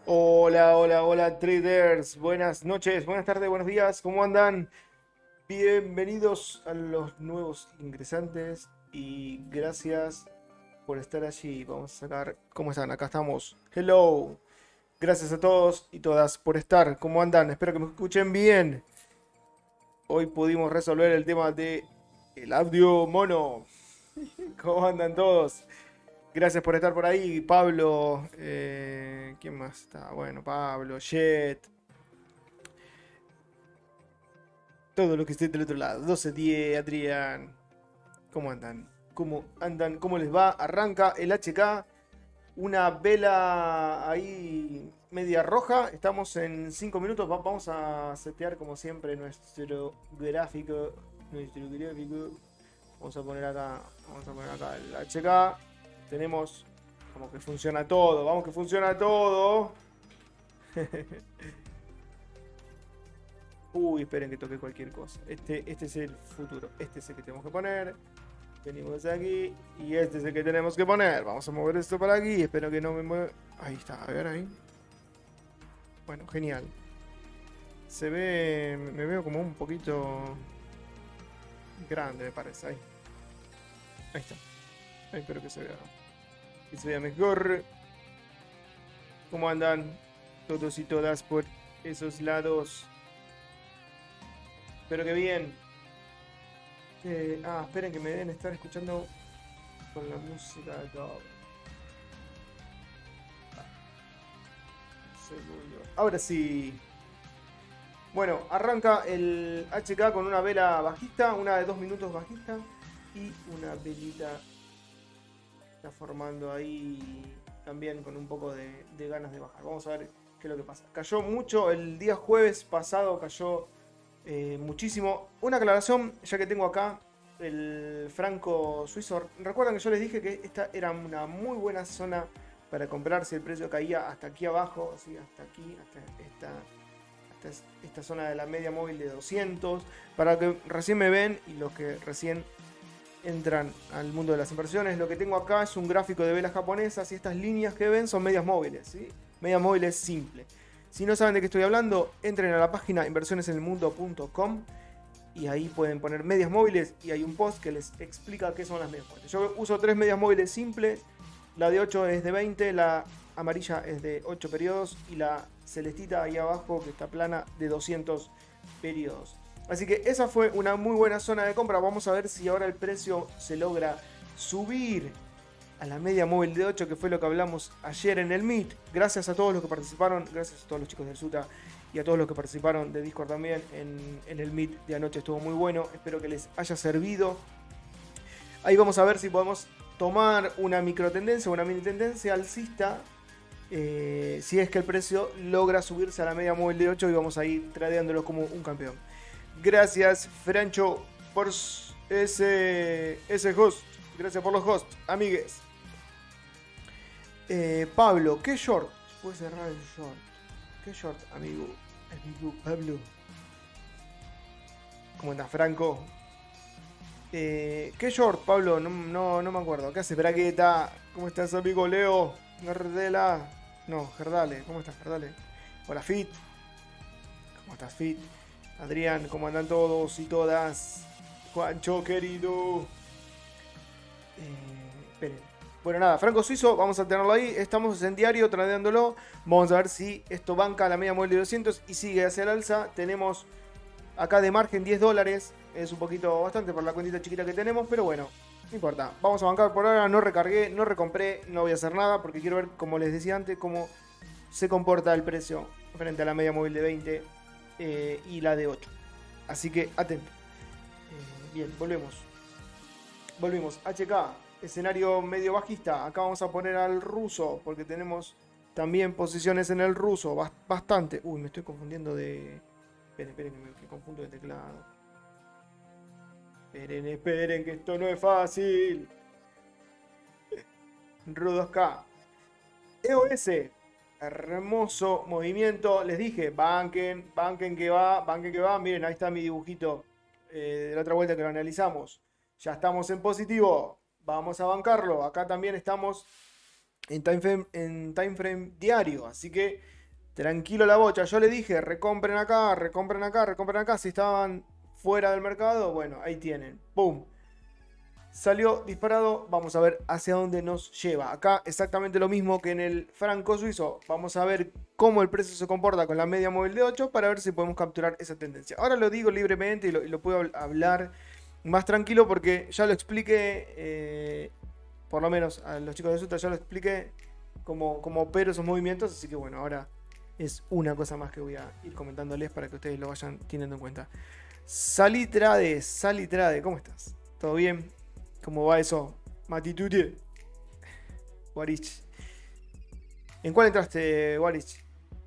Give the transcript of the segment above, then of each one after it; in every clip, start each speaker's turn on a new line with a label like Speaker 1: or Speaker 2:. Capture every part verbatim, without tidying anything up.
Speaker 1: Hola, hola, hola, traders. Buenas noches, buenas tardes, buenos días. ¿Cómo andan? Bienvenidos a los nuevos ingresantes y gracias por estar allí. Vamos a sacar. ¿Cómo están? Acá estamos. Hello. Gracias a todos y todas por estar. ¿Cómo andan? Espero que me escuchen bien. Hoy pudimos resolver el tema de el audio mono. ¿Cómo andan todos? Gracias por estar por ahí, Pablo. eh, ¿quién más está? Bueno, Pablo, Jet. Todo lo que esté del otro lado. doce diez, Adrián. ¿Cómo andan? ¿Cómo andan? ¿Cómo les va? Arranca el H K. Una vela ahí media roja. Estamos en cinco minutos. Va- Vamos a setear como siempre nuestro gráfico. Nuestro gráfico. Vamos a poner acá. Vamos a poner acá el H K. Tenemos como que funciona todo. Vamos que funciona todo. Uy, esperen que toque cualquier cosa. Este, este es el futuro. Este es el que tenemos que poner. Venimos aquí. Y este es el que tenemos que poner. Vamos a mover esto para aquí. Espero que no me mueva. Ahí está. A ver ahí. Bueno, genial. Se ve. Me veo como un poquito grande, me parece. Ahí. Ahí está. Ahí espero que se vea. Que se vea mejor. ¿Cómo andan todos y todas por esos lados? Espero que bien. Eh, ah, esperen que me deben estar escuchando con la música de todo. Segundo. Ahora sí. Bueno, arranca el H K con una vela bajista, una de dos minutos bajista y una velita está formando ahí también con un poco de, de ganas de bajar. Vamos a ver qué es lo que pasa. Cayó mucho el día jueves pasado, cayó eh, muchísimo. Una aclaración, ya que tengo acá el franco suizo. Recuerdan que yo les dije que esta era una muy buena zona para comprar si el precio caía hasta aquí abajo, así hasta aquí, hasta esta, hasta esta zona de la media móvil de doscientos. Para que recién me ven y los que recién entran al mundo de las inversiones, lo que tengo acá es un gráfico de velas japonesas y estas líneas que ven son medias móviles, ¿sí? Medias móviles simple. Si no saben de qué estoy hablando, entren a la página inversiones en el mundo punto com y ahí pueden poner medias móviles y hay un post que les explica qué son las medias móviles. Yo uso tres medias móviles simples, la de ocho es de veinte, la amarilla es de ocho periodos y la celestita ahí abajo que está plana de doscientos periodos. Así que esa fue una muy buena zona de compra. Vamos a ver si ahora el precio se logra subir a la media móvil de ocho, que fue lo que hablamos ayer en el Meet. Gracias a todos los que participaron, gracias a todos los chicos del SUTA y a todos los que participaron de Discord también en, en el Meet de anoche. Estuvo muy bueno, espero que les haya servido. Ahí vamos a ver si podemos tomar una micro tendencia, una mini tendencia alcista. Eh, si es que el precio logra subirse a la media móvil de ocho y vamos a ir tradeándolo como un campeón. Gracias, Francho, por ese, ese host. Gracias por los hosts, amigues. Eh, Pablo, ¿qué short? Puede cerrar el short. ¿Qué short, amigo? Amigo Pablo. ¿Cómo andas, Franco? Eh, ¿Qué short, Pablo? No, no, no me acuerdo. ¿Qué haces, Braqueta? ¿Cómo estás, amigo Leo? Gardela. No, Gerdale. ¿Cómo estás, Gerdale? Hola, Fit. ¿Cómo estás, Fit? Adrián, ¿cómo andan todos y todas? Juancho, querido. Eh, esperen. Bueno, nada, Franco Suizo, vamos a tenerlo ahí. Estamos en diario tradeándolo. Vamos a ver si esto banca la media móvil de doscientos y sigue hacia el alza. Tenemos acá de margen diez dólares. Es un poquito bastante por la cuentita chiquita que tenemos, pero bueno, no importa. Vamos a bancar por ahora. No recargué, no recompré, no voy a hacer nada porque quiero ver, como les decía antes, cómo se comporta el precio frente a la media móvil de veinte eh, y la de ocho. Así que atento. Eh, bien, volvemos. Volvimos. H K, escenario medio bajista. Acá vamos a poner al ruso porque tenemos también posiciones en el ruso. Bastante. Uy, me estoy confundiendo de... Esperen, esperen, que me que confundo de teclado. Esperen, esperen, que esto no es fácil. Rudos K. E O S. Hermoso movimiento. Les dije, banquen, banquen que va, banquen que va. Miren, ahí está mi dibujito eh, de la otra vuelta que lo analizamos. Ya estamos en positivo. Vamos a bancarlo. Acá también estamos en time frame, en time frame diario. Así que Tranquilo la bocha. Yo le dije, recompren acá, recompren acá, recompren acá. Si estaban fuera del mercado, bueno, ahí tienen. ¡Pum! Salió disparado. Vamos a ver hacia dónde nos lleva. Acá exactamente lo mismo que en el franco suizo. Vamos a ver cómo el precio se comporta con la media móvil de ocho para ver si podemos capturar esa tendencia. Ahora lo digo libremente y lo, y lo puedo hablar más tranquilo porque ya lo expliqué, eh, por lo menos a los chicos de Suta ya lo expliqué cómo, cómo opero esos movimientos. Así que bueno, ahora es una cosa más que voy a ir comentándoles para que ustedes lo vayan teniendo en cuenta. Salitrade, Salitrade, ¿cómo estás? ¿Todo bien? ¿Cómo va eso? Matitude. Warich. ¿En cuál entraste, Warich?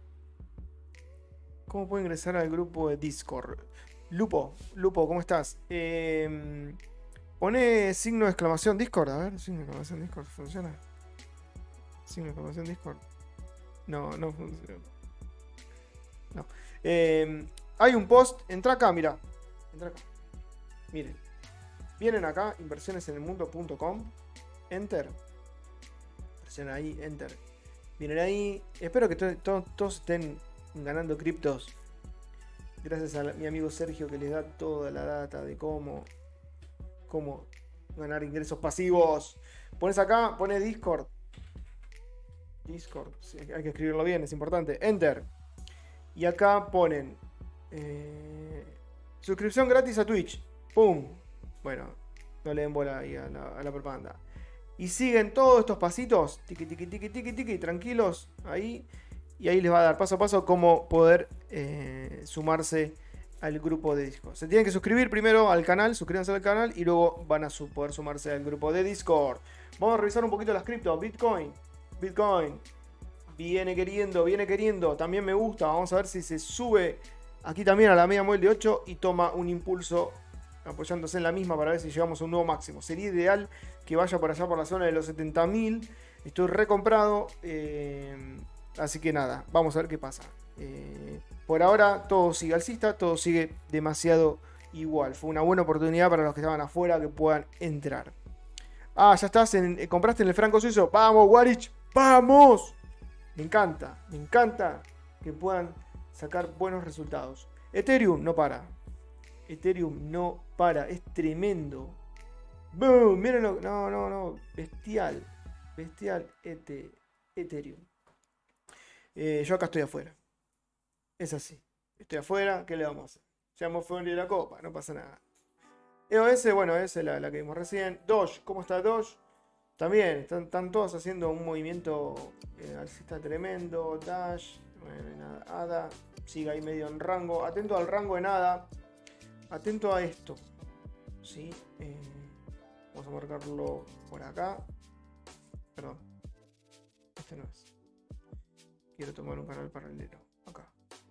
Speaker 1: ¿Cómo puedo ingresar al grupo de Discord? Lupo, Lupo, ¿cómo estás? Eh, pone signo de exclamación Discord. A ver, signo de exclamación Discord. ¿Funciona? Signo de exclamación Discord. No, no funciona. No. Eh, hay un post. Entra acá, mira. Entra acá. Miren. Vienen acá, inversiones en el mundo punto com. Enter. Presionan ahí, enter. Vienen ahí. Espero que to to todos estén ganando criptos. Gracias a la, mi amigo Sergio que les da toda la data de cómo, cómo ganar ingresos pasivos. Pones acá, pones Discord. Discord. Sí, hay que escribirlo bien, es importante. Enter. Y acá ponen eh, suscripción gratis a Twitch. ¡Pum! Bueno, no le den bola ahí a la, a la propaganda. Y siguen todos estos pasitos, tiqui, tiqui, tiqui, tiqui, tiqui, tranquilos, ahí. Y ahí les va a dar paso a paso cómo poder eh, sumarse al grupo de Discord. Se tienen que suscribir primero al canal, suscríbanse al canal y luego van a su poder sumarse al grupo de Discord. Vamos a revisar un poquito las criptos. Bitcoin, Bitcoin, viene queriendo, viene queriendo. También me gusta, vamos a ver si se sube aquí también a la media móvil de ocho y toma un impulso apoyándose en la misma para ver si llegamos a un nuevo máximo. Sería ideal que vaya por allá por la zona de los setenta mil. Estoy recomprado. Eh, así que nada, vamos a ver qué pasa. Eh, por ahora todo sigue alcista, todo sigue demasiado igual. Fue una buena oportunidad para los que estaban afuera que puedan entrar. Ah, ya estás, en, eh, compraste en el franco suizo. Vamos, Warich, vamos. Me encanta, me encanta que puedan sacar buenos resultados. Ethereum no para. Ethereum no para, es tremendo. ¡Boom! Mírenlo. No, no, no. Bestial. Bestial ete, Ethereum. Eh, yo acá estoy afuera. Es así. Estoy afuera. ¿Qué le vamos a hacer? Llevamos fuera de la copa. No pasa nada. E O S, bueno, esa es la, la que vimos recién. Doge, ¿cómo está Doge? También, están, están todos haciendo un movimiento eh, alcista tremendo. Dash, bueno, nada, A D A, sigue ahí medio en rango. Atento al rango de nada. Atento a esto. ¿Sí? Eh, vamos a marcarlo por acá. Perdón. Este no es. Quiero tomar un canal paralelo. Acá.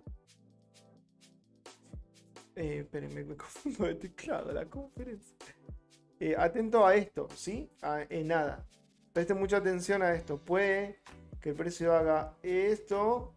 Speaker 1: Eh, espérenme, me confundo de teclado, la conferencia. Eh, atento a esto, ¿sí? A, en nada. Presten mucha atención a esto. Puede que el precio haga esto,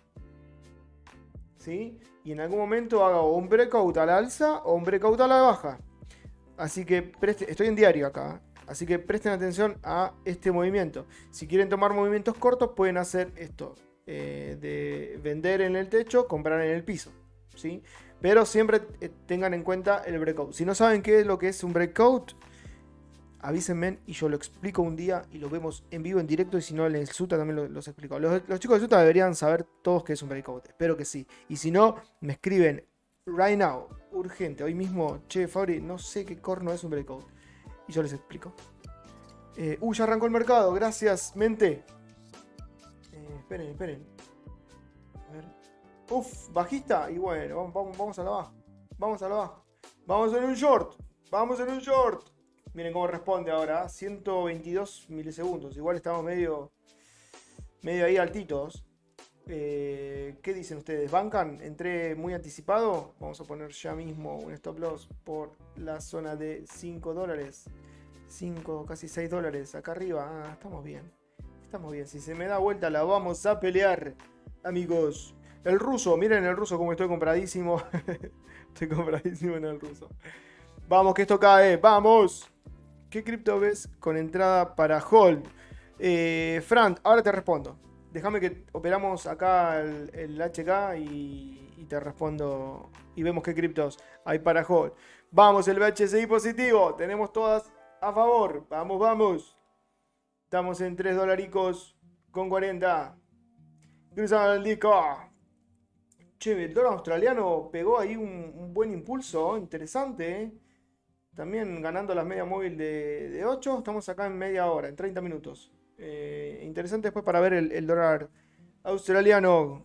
Speaker 1: ¿sí? Y en algún momento haga un breakout a la alza o un breakout a la baja. Así que preste, estoy en diario acá. Así que presten atención a este movimiento. Si quieren tomar movimientos cortos, pueden hacer esto. Eh, de vender en el techo, comprar en el piso, ¿sí? Pero siempre tengan en cuenta el breakout. Si no saben qué es lo que es un breakout, avísenme y yo lo explico un día y lo vemos en vivo, en directo. Y si no, en el Suta también lo, los explico. Los, los chicos de Suta deberían saber todos qué es un breakout. Espero que sí. Y si no, me escriben right now, urgente, hoy mismo. Che, Fabri, no sé qué corno es un breakout. Y yo les explico. Eh, uh, ya arrancó el mercado. Gracias, mente. Eh, esperen, esperen. A ver. Uf, bajista. Y bueno, vamos, vamos, vamos a la baja. Vamos a la baja. Vamos en un short. Vamos en un short. Miren cómo responde ahora. ciento veintidós milisegundos. Igual estamos medio, medio ahí altitos. Eh, ¿Qué dicen ustedes? ¿Bancan? ¿Entré muy anticipado? Vamos a poner ya mismo un stop loss por la zona de cinco dólares. cinco, casi seis dólares. Acá arriba. Ah, estamos bien. Estamos bien. Si se me da vuelta la vamos a pelear, amigos. El ruso. Miren el ruso como estoy compradísimo. Estoy compradísimo en el ruso. Vamos que esto cae. ¡Vamos! ¿Qué cripto ves con entrada para hold? Eh, Fran, ahora te respondo. déjame que operamos acá el, el H K y, y te respondo y vemos qué criptos hay para hold. Vamos, el B H C I positivo. Tenemos todas a favor. Vamos, vamos. Estamos en tres dolaricos con cuarenta. Cruzando el disco. Che, el dólar australiano pegó ahí un, un buen impulso. Interesante, ¿eh? También ganando las medias móvil de, de ocho. Estamos acá en media hora, en treinta minutos. Eh, interesante después para ver el, el dólar australiano.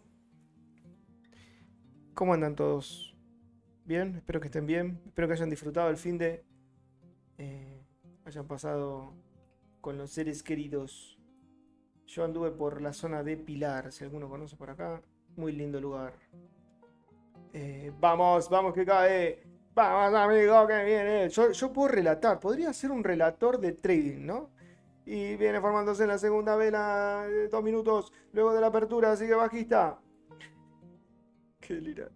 Speaker 1: ¿Cómo andan todos? Bien, espero que estén bien. Espero que hayan disfrutado el fin de. Eh, hayan pasado con los seres queridos. Yo anduve por la zona de Pilar, si alguno conoce por acá. Muy lindo lugar. Eh, vamos, vamos que cae. Vamos, amigo, que viene. Yo, yo puedo relatar, podría ser un relator de trading, ¿no? Y viene formándose en la segunda vela, eh, dos minutos luego de la apertura, sigue bajista. Qué delirante.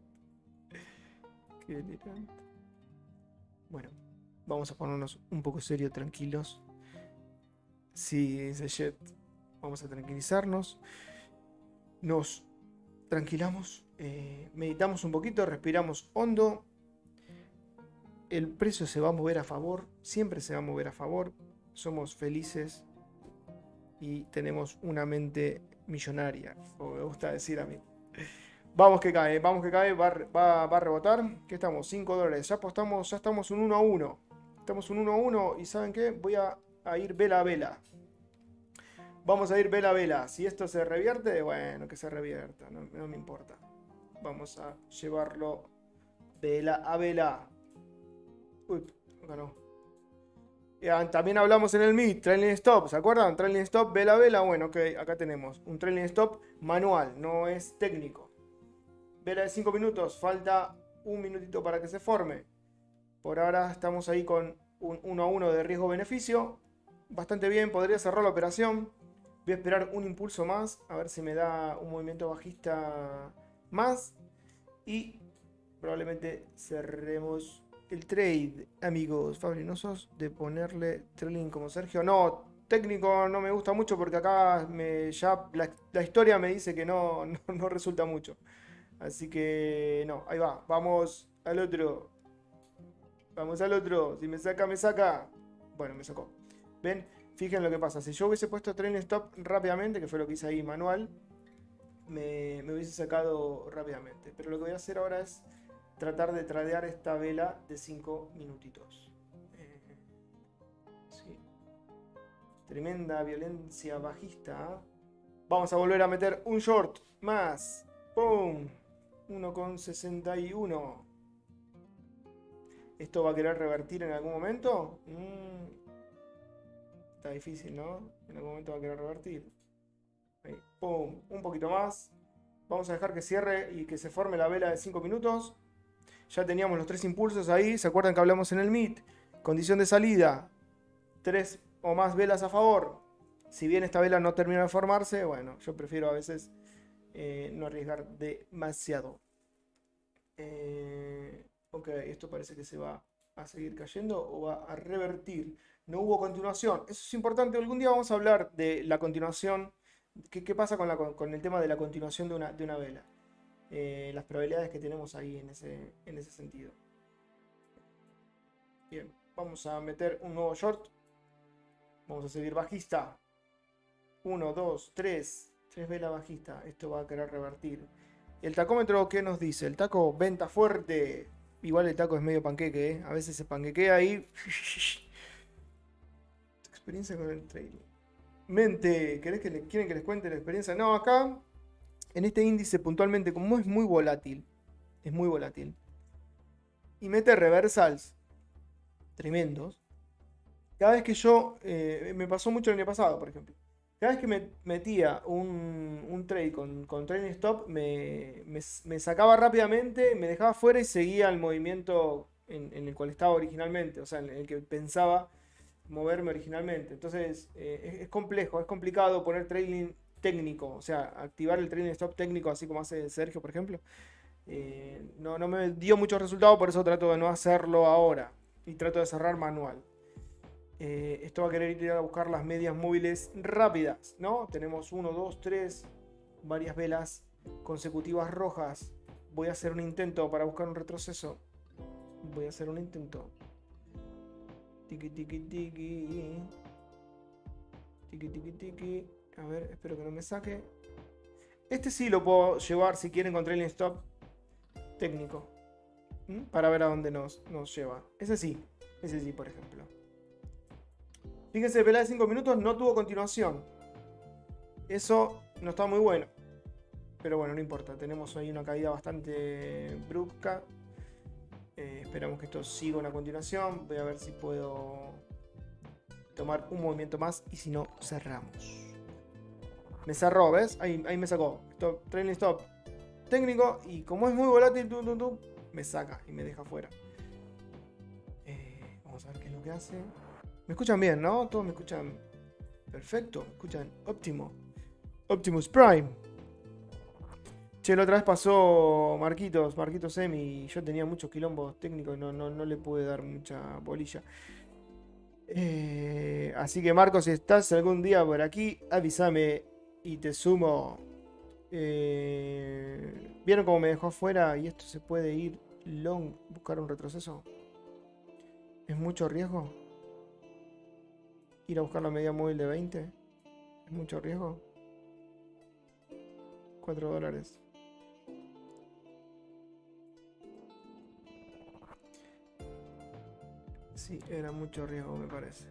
Speaker 1: Qué delirante. Bueno, vamos a ponernos un poco serios, tranquilos. Sí, dice Jet. Vamos a tranquilizarnos. Nos tranquilamos. Eh, meditamos un poquito, respiramos hondo. El precio se va a mover a favor. Siempre se va a mover a favor. Somos felices. Y tenemos una mente millonaria. Como me gusta decir a mí. Vamos que cae, vamos que cae. Va, va, va a rebotar. ¿Qué estamos? cinco dólares. Ya apostamos, ya estamos un uno a uno. Estamos un uno a uno. Y ¿saben qué? Voy a, a ir vela a vela. Vamos a ir vela a vela. Si esto se revierte, bueno, que se revierta. No, no me importa. Vamos a llevarlo vela a vela. Uy, acá no. Ya, también hablamos en el Meet, trailing stop, ¿se acuerdan? Trailing stop, vela a vela. Bueno, ok, acá tenemos un trailing stop manual, no es técnico. Vela de cinco minutos, falta un minutito para que se forme. Por ahora estamos ahí con un uno a uno de riesgo-beneficio. Bastante bien, podría cerrar la operación. Voy a esperar un impulso más, a ver si me da un movimiento bajista más. Y probablemente cerremos el trade, amigos. Fabri, ¿no sos de ponerle trailing como Sergio? No, técnico no me gusta mucho porque acá me, ya la, la historia me dice que no, no, no resulta mucho. Así que no, ahí va. Vamos al otro. Vamos al otro. Si me saca, me saca. Bueno, me sacó. ¿Ven? Fíjense lo que pasa. Si yo hubiese puesto trailing stop rápidamente, que fue lo que hice ahí manual, me, me hubiese sacado rápidamente. Pero lo que voy a hacer ahora es tratar de tradear esta vela de cinco minutitos. Eh, sí. Tremenda violencia bajista. Vamos a volver a meter un short más. ¡Pum! uno con sesenta y uno. ¿Esto va a querer revertir en algún momento? Mm, está difícil, ¿no? En algún momento va a querer revertir. Ahí, ¡pum! Un poquito más. Vamos a dejar que cierre y que se forme la vela de cinco minutos. Ya teníamos los tres impulsos ahí. ¿Se acuerdan que hablamos en el Meet? Condición de salida. Tres o más velas a favor. Si bien esta vela no termina de formarse, bueno, yo prefiero a veces eh, no arriesgar demasiado. Eh, ok, esto parece que se va a seguir cayendo o va a revertir. No hubo continuación. Eso es importante. Algún día vamos a hablar de la continuación. ¿Qué, qué pasa con, la, con el tema de la continuación de una, de una vela? Eh, las probabilidades que tenemos ahí en ese, en ese sentido. Bien, vamos a meter un nuevo short. Vamos a seguir bajista. uno, dos, tres. tres velas bajista. Esto va a querer revertir. ¿El tacómetro qué nos dice? El taco venta fuerte. Igual el taco es medio panqueque, ¿eh? A veces se panquequea ahí. Tu experiencia con el trading. Mente, ¿querés que le, ¿quieren que les cuente la experiencia? No, acá, en este índice puntualmente, como es muy volátil, es muy volátil, y mete reversals tremendos. Cada vez que yo, eh, me pasó mucho el año pasado, por ejemplo, cada vez que me metía un, un trade con, con trailing stop, me, me, me sacaba rápidamente, me dejaba fuera y seguía el movimiento en, en el cual estaba originalmente, o sea, en el que pensaba moverme originalmente. Entonces eh, es, es complejo, es complicado poner trailing técnico, o sea, activar el trailing stop técnico así como hace Sergio, por ejemplo. Eh, no, no me dio muchos resultados, por eso trato de no hacerlo ahora y trato de cerrar manual. Eh, esto va a querer ir a buscar las medias móviles rápidas, ¿no? Tenemos uno, dos, tres, varias velas consecutivas rojas. Voy a hacer un intento para buscar un retroceso. Voy a hacer un intento. Tiki tiki tiki. Tiki tiki tiki. A ver, espero que no me saque. Este sí lo puedo llevar si quieren con trailing stop técnico. ¿Mm? Para ver a dónde nos, nos lleva. Ese sí. Ese sí, por ejemplo. Fíjense, pelea de cinco minutos no tuvo continuación. Eso no está muy bueno. Pero bueno, no importa. Tenemos ahí una caída bastante brusca. Eh, esperamos que esto siga una continuación. Voy a ver si puedo tomar un movimiento más. Y si no, cerramos. Me cerró, ¿ves? Ahí, ahí me sacó. Stop, trailing stop técnico. Y como es muy volátil, tum, tum, tum, me saca y me deja fuera. Eh, vamos a ver qué es lo que hace. Me escuchan bien, ¿no? Todos me escuchan perfecto. Me escuchan óptimo. Optimus Prime. Che, la otra vez pasó Marquitos, Marquitos Emi, y yo tenía muchos quilombos técnicos y no, no, no le pude dar mucha bolilla. Eh, así que Marcos, si estás algún día por aquí, avísame y te sumo. Eh, ¿Vieron cómo me dejó afuera? Y esto se puede ir long, buscar un retroceso. ¿Es mucho riesgo? Ir a buscar la media móvil de veinte. ¿Es mucho riesgo? cuatro dólares. Sí, era mucho riesgo, me parece.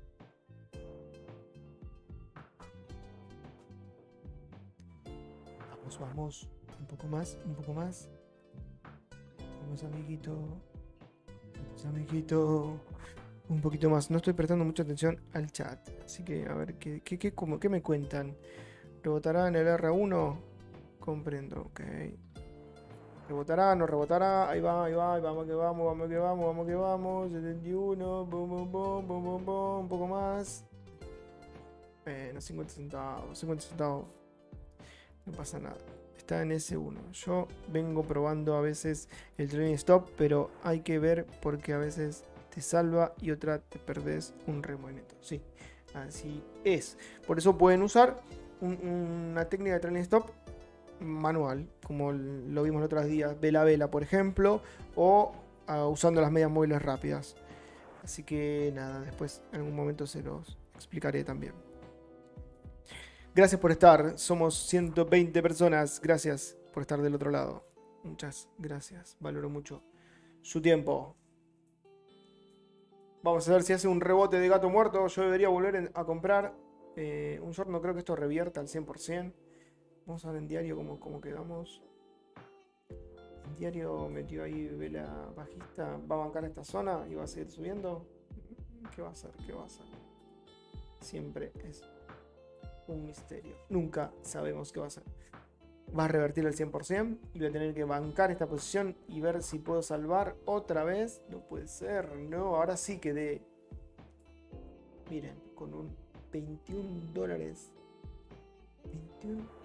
Speaker 1: Vamos, vamos. Un poco más, un poco más. Vamos, amiguito. Vamos, amiguito. Un poquito más. No estoy prestando mucha atención al chat. Así que, a ver, ¿qué, qué, qué, cómo, qué me cuentan? ¿Rebotará en el R uno? Comprendo, ok. ¿Rebotará? ¿No rebotará? Ahí va, ahí va, ahí vamos que vamos, vamos que vamos, vamos que vamos. setenta y uno, bum, bum, bum, bum, bum, bum, un poco más. Bueno, cincuenta centavos, cincuenta centavos. No pasa nada. Está en ese uno. Yo vengo probando a veces el trailing stop, pero hay que ver porque a veces te salva y otra te perdés un removimiento. Sí, así es. Por eso pueden usar un, una técnica de trailing stop manual, como lo vimos los otros días, vela a vela, por ejemplo, o uh, usando las medias móviles rápidas. Así que nada, después en algún momento se los explicaré también. Gracias por estar, somos ciento veinte personas, gracias por estar del otro lado. Muchas gracias, valoro mucho su tiempo. Vamos a ver si hace un rebote de gato muerto. Yo debería volver a comprar eh, un short, no creo que esto revierta al cien por ciento. Vamos a ver en diario cómo, cómo quedamos. En diario metió ahí vela bajista. ¿Va a bancar esta zona y va a seguir subiendo? ¿Qué va a hacer? ¿Qué va a hacer? Siempre es un misterio. Nunca sabemos qué va a hacer. Va a revertir al cien por ciento y voy a tener que bancar esta posición y ver si puedo salvar otra vez. No puede ser, no. Ahora sí quedé. Miren, con un veintiún dólares. veintiuno.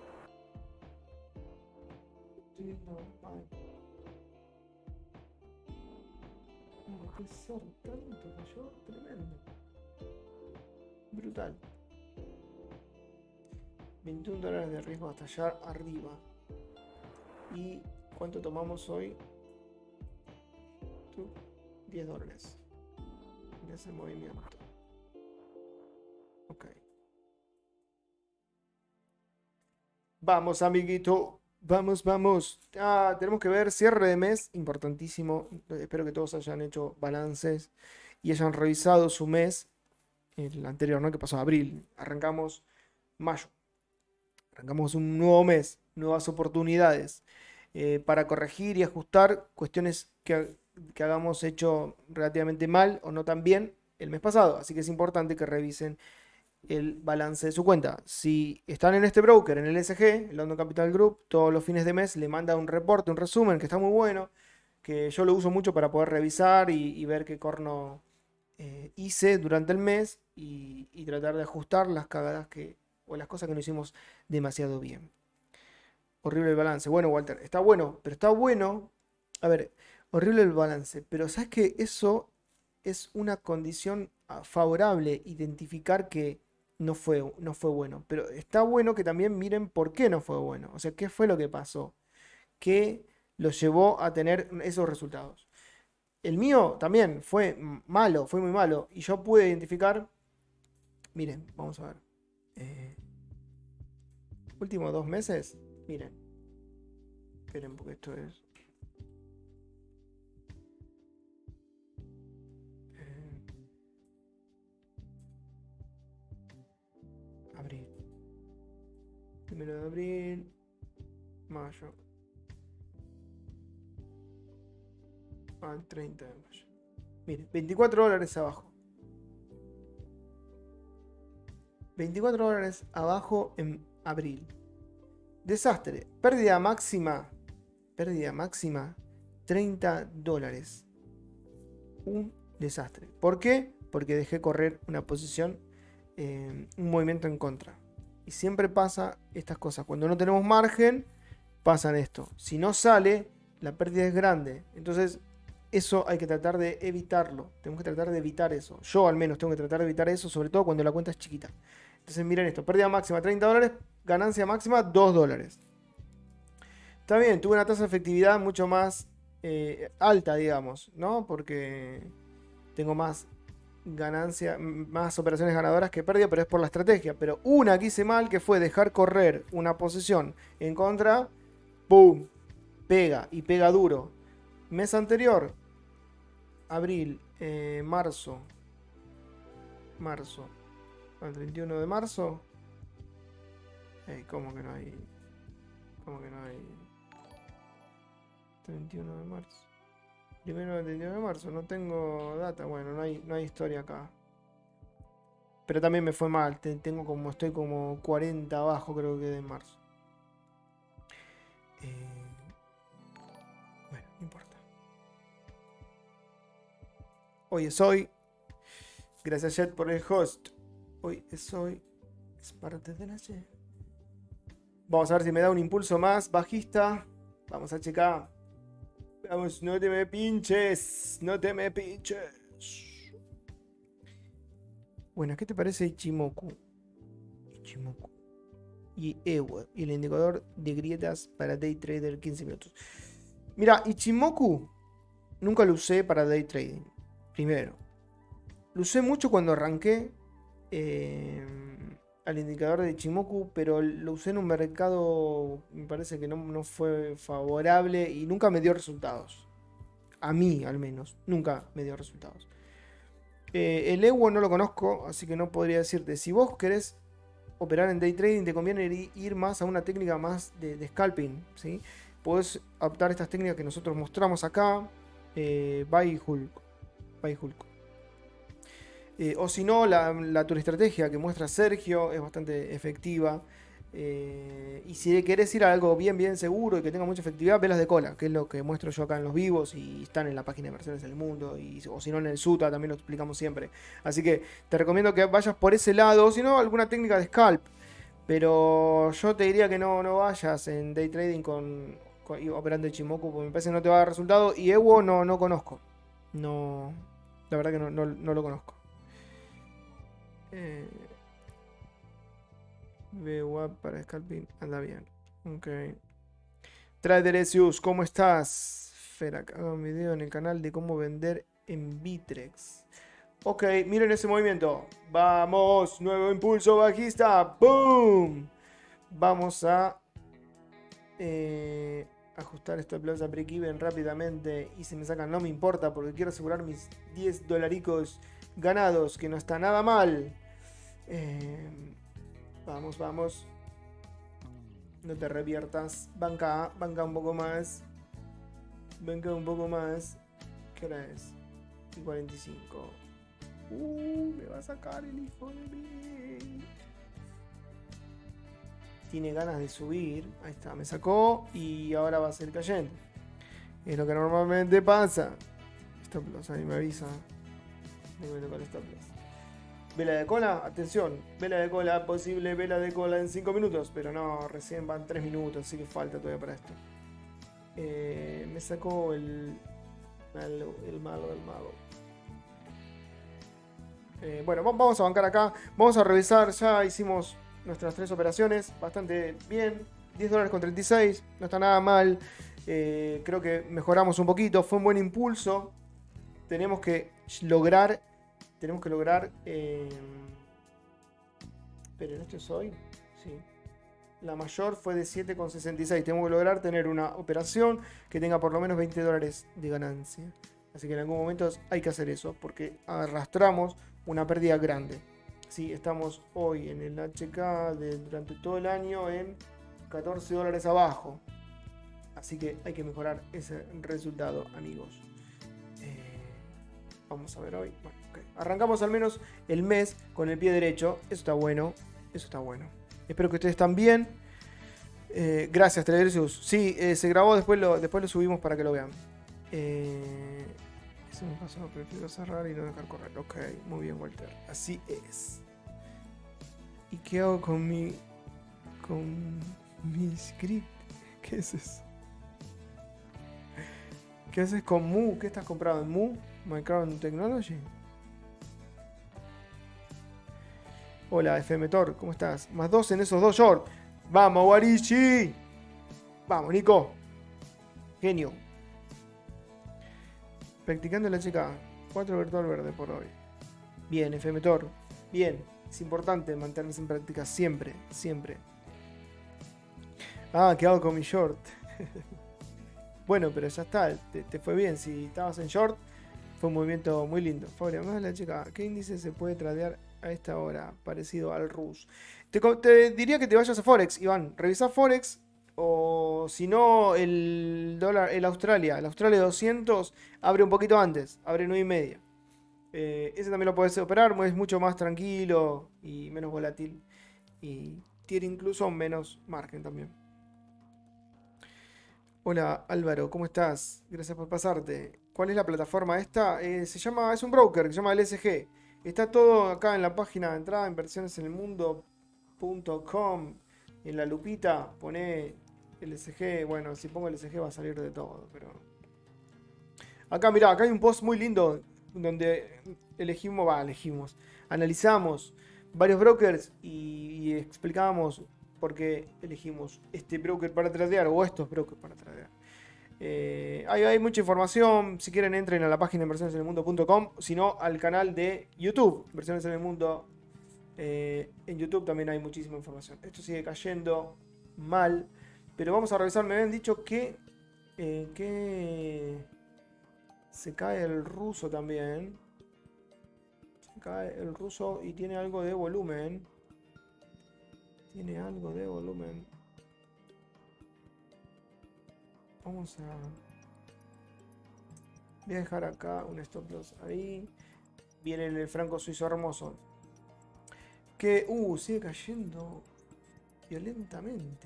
Speaker 1: No, no puede ser tanto, cayó tremendo. Brutal. veintiún dólares de riesgo hasta allá arriba. ¿Y cuánto tomamos hoy? diez dólares. En ese movimiento. Ok. Vamos, amiguito. Vamos, vamos. Ah, tenemos que ver cierre de mes, importantísimo. Espero que todos hayan hecho balances y hayan revisado su mes, el anterior, ¿no? Que pasó abril. Arrancamos mayo. Arrancamos un nuevo mes, nuevas oportunidades eh, para corregir y ajustar cuestiones que, que hagamos hecho relativamente mal o no tan bien el mes pasado. Así que es importante que revisen el balance de su cuenta. Si están en este broker, en el S G, el London Capital Group, todos los fines de mes le manda un reporte, un resumen que está muy bueno, que yo lo uso mucho para poder revisar y, y ver qué corno eh, hice durante el mes y, y tratar de ajustar las cagadas que, o las cosas que no hicimos demasiado bien. Horrible el balance. Bueno, Walter, está bueno, pero está bueno. A ver, horrible el balance, pero ¿sabes qué? Eso es una condición favorable, identificar que no fue, no fue bueno. Pero está bueno que también miren por qué no fue bueno. O sea, qué fue lo que pasó. ¿Qué lo llevó a tener esos resultados? El mío también fue malo, fue muy malo. Y yo pude identificar. Miren, vamos a ver. Eh, últimos dos meses. Miren. Esperen, porque esto es. Eh, abril. Primero de abril. Mayo. Al treinta de mayo. Miren, veinticuatro dólares abajo. veinticuatro dólares abajo en abril. Desastre. Pérdida máxima. Pérdida máxima. treinta dólares. Un desastre. ¿Por qué? Porque dejé correr una posición. Eh, un movimiento en contra. Y siempre pasa estas cosas. Cuando no tenemos margen, pasan esto. Si no sale, la pérdida es grande. Entonces, eso hay que tratar de evitarlo. Tenemos que tratar de evitar eso. Yo al menos tengo que tratar de evitar eso, sobre todo cuando la cuenta es chiquita. Entonces miren esto, pérdida máxima treinta dólares, ganancia máxima dos dólares. Está bien, tuve una tasa de efectividad mucho más eh, alta, digamos, ¿no? Porque tengo más ganancia, más operaciones ganadoras que pérdida, pero es por la estrategia. Pero una que hice mal, que fue dejar correr una posición en contra, ¡pum! Pega, y pega duro. Mes anterior, abril, eh, marzo, marzo. Al treinta y uno de marzo. Hey, ¿cómo que no hay? ¿Cómo que no hay? treinta y uno de marzo. Primero del treinta y uno de marzo. No tengo data. Bueno, no hay, no hay historia acá. Pero también me fue mal. Tengo como, estoy como cuarenta abajo, creo que de marzo. Eh, bueno, no importa. Hoy es hoy. Gracias, Jet, por el host. Hoy es hoy. Es parte de la Jet. Vamos a ver si me da un impulso más bajista. Vamos a checar. Vamos, no te me pinches. No te me pinches. Bueno, ¿qué te parece Ichimoku? Ichimoku. Y Ewa. Y el indicador de grietas para Day Trader quince minutos. Mira, Ichimoku nunca lo usé para Day Trading. Primero. Lo usé mucho cuando arranqué. Eh, al indicador de Ichimoku, pero lo usé en un mercado, me parece que no, no fue favorable y nunca me dio resultados. A mí, al menos, nunca me dio resultados. Eh, el Ewo no lo conozco, así que no podría decirte. Si vos querés operar en day trading, te conviene ir más a una técnica más de, de scalping, ¿sí? Podés adoptar estas técnicas que nosotros mostramos acá. Eh, buy Hulk. Buy Hulk. Eh, o si no, la, la estrategia que muestra Sergio es bastante efectiva. Eh, y si querés ir a algo bien, bien seguro y que tenga mucha efectividad, velas de cola, que es lo que muestro yo acá en los vivos y están en la página de Inversiones del Mundo. Y, o si no, en el SUTA también lo explicamos siempre. Así que te recomiendo que vayas por ese lado, o si no, alguna técnica de scalp. Pero yo te diría que no, no vayas en day trading con, con operando Ichimoku, porque me parece que no te va a dar resultado. Y Ewo no, no conozco. No, la verdad que no, no, no lo conozco. Eh, V W A P para scalping anda bien. Ok. Traderesius, ¿cómo estás? Fer, acá hago un video en el canal de cómo vender en Bitrex. Ok, miren ese movimiento. Vamos, nuevo impulso bajista. ¡Boom! Vamos a eh, ajustar stop loss a break-even rápidamente. Y si me sacan no me importa porque quiero asegurar mis diez dolaricos ganados, que no está nada mal. Eh, vamos, vamos. No te reviertas. Banca, banca un poco más. Banca un poco más. ¿Qué hora es? Y cuarenta y cinco. Uh, me va a sacar el hijo de mí. Tiene ganas de subir. Ahí está, me sacó. Y ahora va a ser cayendo. Es lo que normalmente pasa. Stop loss, ahí me avisa. Me voy a tocar stop loss. Vela de cola, atención, vela de cola, posible vela de cola en cinco minutos, pero no, recién van tres minutos, así que falta todavía para esto. Eh, me sacó el malo, el malo, el malo. Eh, bueno, vamos a bancar acá. Vamos a revisar. Ya hicimos nuestras tres operaciones. Bastante bien. diez dólares con treinta y seis. No está nada mal. Eh, creo que mejoramos un poquito. Fue un buen impulso. Tenemos que lograr. Tenemos que lograr. Eh, Esperen, ¿esto es hoy? Sí. La mayor fue de siete con sesenta y seis. Tenemos que lograr tener una operación que tenga por lo menos veinte dólares de ganancia. Así que en algún momento hay que hacer eso. Porque arrastramos una pérdida grande. Sí, estamos hoy en el H K de, durante todo el año en catorce dólares abajo. Así que hay que mejorar ese resultado, amigos. Eh, vamos a ver hoy. Bueno, okay. Arrancamos al menos el mes con el pie derecho. Eso está bueno. Eso está bueno. Espero que ustedes estén bien. Eh, gracias, Televersus. Sí, eh, se grabó, después lo, después lo subimos para que lo vean. Eh, eso me pasó, prefiero cerrar y no dejar correr. Ok, muy bien, Walter. Así es. ¿Y qué hago con mi... con mi script? ¿Qué es eso? ¿Qué haces con Mu? ¿Qué estás comprando en Mu? Micron Technology. Hola, F M Tor, ¿cómo estás? Más dos en esos dos shorts. ¡Vamos, Warichi! ¡Vamos, Nico! Genio. Practicando la chica. cuatro virtual verde por hoy. Bien, F M Tor. Bien. Es importante mantenerse en práctica siempre, siempre. Ah, ¿qué hago con mi short? Bueno, pero ya está. Te, te fue bien. Si estabas en short, fue un movimiento muy lindo. Fabri, además de la chica, ¿qué índice se puede tradear a esta hora? Parecido al R U S. Te, te diría que te vayas a Forex, Iván. Revisá Forex. O si no, el dólar, el Australia. El Australia doscientos abre un poquito antes. Abre nueve y media. Eh, ese también lo podés operar. Es mucho más tranquilo y menos volátil. Y tiene incluso menos margen también. Hola Álvaro, ¿cómo estás? Gracias por pasarte. ¿Cuál es la plataforma esta? Eh, se llama, es un broker que se llama L S G. Está todo acá en la página de entrada, inversiones en el mundo punto com. En la lupita pone L S G. Bueno, si pongo L S G va a salir de todo, pero... Acá, mirá, acá hay un post muy lindo donde elegimos, va, elegimos, analizamos varios brokers y, y explicábamos por qué elegimos este broker para tradear o estos brokers para tradear. Eh, hay, hay mucha información. Si quieren, entren a la página de inversiones en el mundo punto com, si no, al canal de YouTube, Inversiones en el Mundo. Eh, en YouTube también hay muchísima información. Esto sigue cayendo mal, pero vamos a revisar. Me habían dicho que, eh, que se cae el ruso también. Se cae el ruso y tiene algo de volumen. Tiene algo de volumen. Vamos a... Voy a dejar acá un stop loss ahí. Viene el franco suizo hermoso. Que, uh, sigue cayendo violentamente.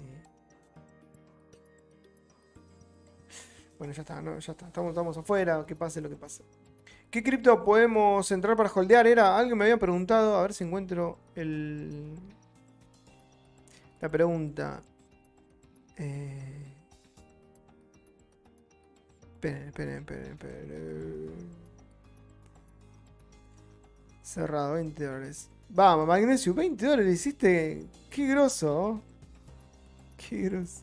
Speaker 1: Bueno, ya está, no, ya está. Estamos, estamos afuera, que pase lo que pase. ¿Qué cripto podemos entrar para holdear? Era, alguien me había preguntado, a ver si encuentro el... la pregunta. Eh... Esperen, esperen, esperen, esperen. Cerrado, veinte dólares. Vamos, Magnesio, veinte dólares hiciste. Qué groso. Qué groso.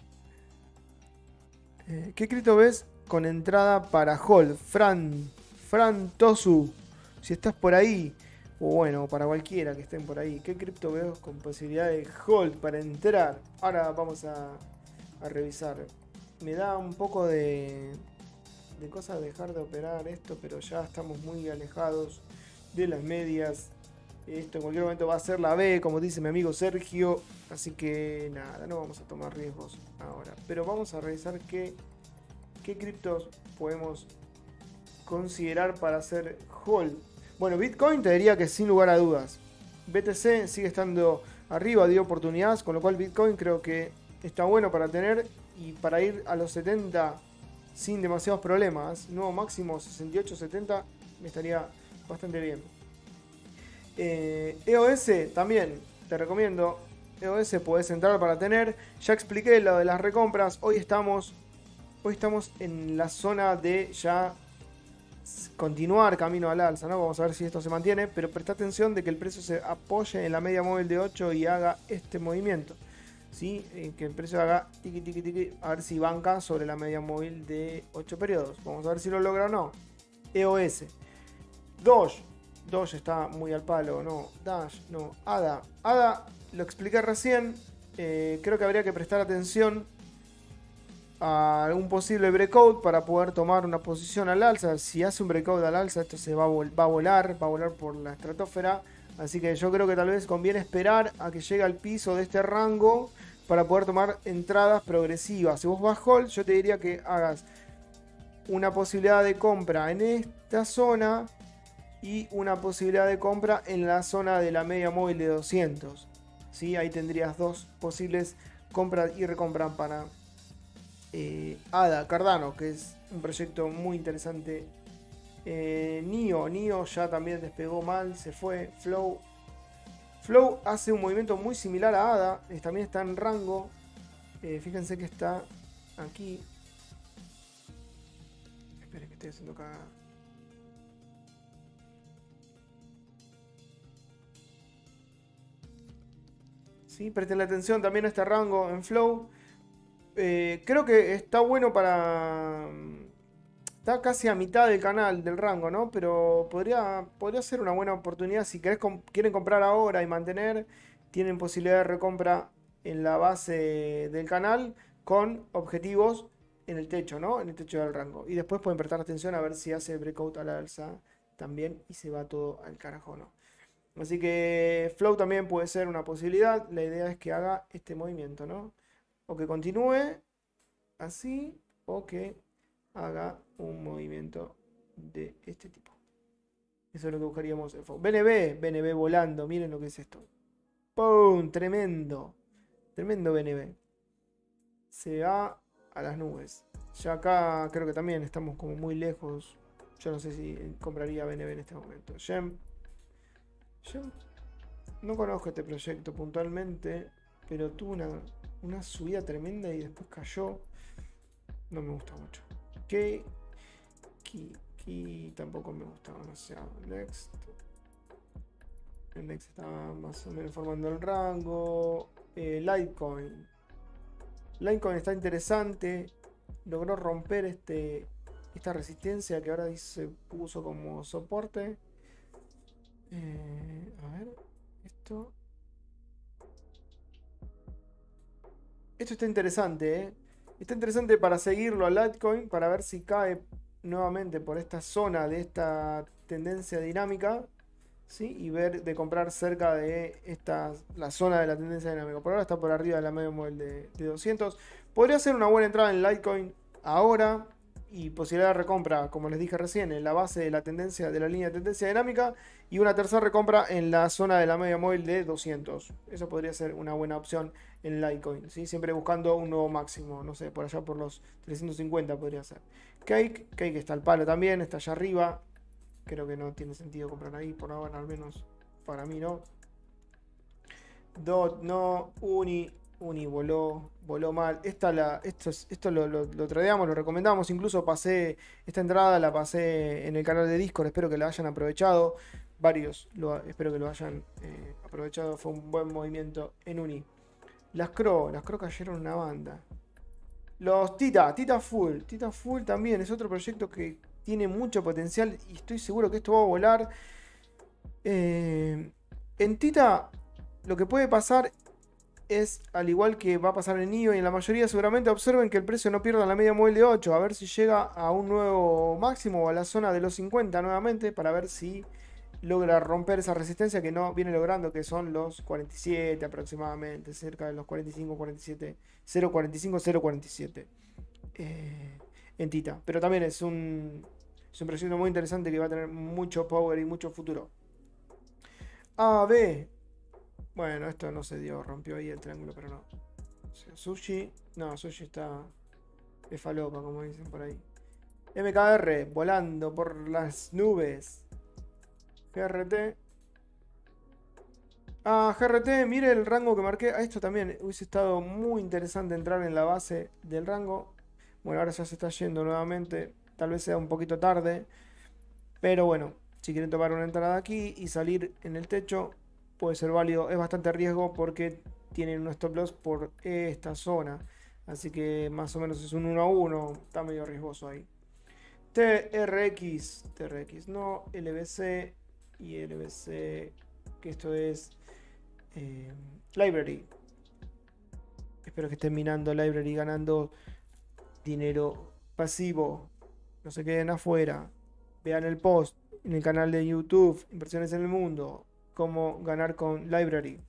Speaker 1: Eh, ¿Qué cripto ves con entrada para hold? Fran, Fran Tosu, si estás por ahí, o bueno, para cualquiera que estén por ahí, ¿qué cripto veo con posibilidad de hold para entrar? Ahora vamos a, a revisar. Me da un poco de, de cosa dejar de operar esto, pero ya estamos muy alejados de las medias. Esto en cualquier momento va a ser la B, como dice mi amigo Sergio. Así que nada, no vamos a tomar riesgos ahora. Pero vamos a revisar qué, qué criptos podemos considerar para hacer hold. Bueno, Bitcoin te diría que sin lugar a dudas. B T C sigue estando arriba, dio oportunidades, con lo cual Bitcoin creo que está bueno para tener y para ir a los setenta sin demasiados problemas. Nuevo máximo sesenta y ocho setenta me estaría bastante bien. Eh, E O S también te recomiendo. E O S puedes entrar para tener. Ya expliqué lo de las recompras. Hoy estamos, hoy estamos en la zona de ya continuar camino al alza, ¿no? Vamos a ver si esto se mantiene, pero presta atención de que el precio se apoye en la media móvil de ocho y haga este movimiento, ¿sí? Eh, que el precio haga tiqui tiqui tiqui, a ver si banca sobre la media móvil de ocho periodos. Vamos a ver si lo logra o no. E O S. Doge. Doge está muy al palo, no. Dash, no. A D A. A D A, lo expliqué recién. Eh, creo que habría que prestar atención a algún posible breakout para poder tomar una posición al alza. Si hace un breakout al alza, esto se va a, vol va a volar, va a volar por la estratosfera. Así que yo creo que tal vez conviene esperar a que llegue al piso de este rango para poder tomar entradas progresivas. Si vos vas hold, yo te diría que hagas una posibilidad de compra en esta zona y una posibilidad de compra en la zona de la media móvil de doscientos. ¿Sí? Ahí tendrías dos posibles compras y recompras para eh, A D A, Cardano, que es un proyecto muy interesante. Eh, Nio, Nio ya también despegó mal, se fue. Flow. Flow hace un movimiento muy similar a A D A, eh, también está en rango. Eh, fíjense que está aquí. Esperen que estoy haciendo acá. ¿Sí? Presten atención también a este rango en Flow. Eh, creo que está bueno para... Está casi a mitad del canal, del rango, ¿no? Pero podría, podría ser una buena oportunidad. Si querés, com quieren comprar ahora y mantener, tienen posibilidad de recompra en la base del canal con objetivos en el techo, ¿no? En el techo del rango. Y después pueden prestar atención a ver si hace breakout a la alza también y se va todo al carajo, ¿no? Así que Flow también puede ser una posibilidad. La idea es que haga este movimiento, ¿no? O que continúe así o que haga un movimiento de este tipo. Eso es lo que buscaríamos en Flow. B N B, B N B volando. Miren lo que es esto. ¡Pum! Tremendo. Tremendo B N B. Se va a las nubes. Ya acá creo que también estamos como muy lejos. Yo no sé si compraría B N B en este momento. Gem. Gem. No conozco este proyecto puntualmente, pero tuvo una, una subida tremenda y después cayó. No me gusta mucho. Key. Key. Key tampoco me gusta demasiado. Next. El Next está más o menos formando el rango. Eh, Litecoin. Litecoin está interesante. Logró romper este, esta resistencia que ahora se puso como soporte. Eh, a ver. Esto. Esto está interesante, ¿eh? Está interesante para seguirlo a Litecoin, para ver si cae nuevamente por esta zona de esta tendencia dinámica, ¿sí? Y ver de comprar cerca de esta, la zona de la tendencia dinámica. Por ahora está por arriba de la media móvil de, de doscientos. Podría ser una buena entrada en Litecoin ahora y posibilidad de recompra, como les dije recién, en la base de la tendencia de la línea de tendencia dinámica y una tercera recompra en la zona de la media móvil de doscientos. Eso podría ser una buena opción en Litecoin, ¿sí? Siempre buscando un nuevo máximo, no sé, por allá por los trescientos cincuenta podría ser. Cake, Cake está al palo también, está allá arriba. Creo que no tiene sentido comprar ahí, por ahora al menos para mí no. Dot no, Uni, Uni voló, voló mal. Esta la, esto esto lo, lo, lo tradeamos, lo recomendamos. Incluso pasé, esta entrada la pasé en el canal de Discord. Espero que la hayan aprovechado. Varios, lo, espero que lo hayan eh, aprovechado. Fue un buen movimiento en Uni. Las Crow, las Crow cayeron una banda. Los Tita, Tita Full. Tita Full también es otro proyecto que tiene mucho potencial y estoy seguro que esto va a volar. Eh, en Tita lo que puede pasar es, al igual que va a pasar en Nio y en la mayoría, seguramente observen que el precio no pierda la media móvil de ocho, a ver si llega a un nuevo máximo o a la zona de los cincuenta nuevamente, para ver si logra romper esa resistencia que no viene logrando, que son los cuarenta y siete aproximadamente, cerca de los cuarenta y cinco, cuarenta y siete, cero cuarenta y cinco, cero cuarenta y siete eh, en Tita. Pero también es un, es un proyecto muy interesante que va a tener mucho power y mucho futuro. A B. Bueno, esto no se dio, rompió ahí el triángulo, pero no. O sea, Sushi, no, Sushi está de falopa, como dicen por ahí. M K R, volando por las nubes. G R T. Ah, G R T, mire el rango que marqué. A esto también hubiese estado muy interesante entrar en la base del rango. Bueno, ahora ya se está yendo nuevamente. Tal vez sea un poquito tarde. Pero bueno, si quieren tomar una entrada aquí y salir en el techo, puede ser válido. Es bastante riesgo porque tienen un stop loss por esta zona. Así que más o menos es un uno a uno. Está medio riesgoso ahí. T R X, T R X no, L B C y L B C, que esto es eh, Library. Espero que estén minando Library, ganando dinero pasivo. No se queden afuera. Vean el post en el canal de YouTube, Inversiones en el Mundo, cómo ganar con Library.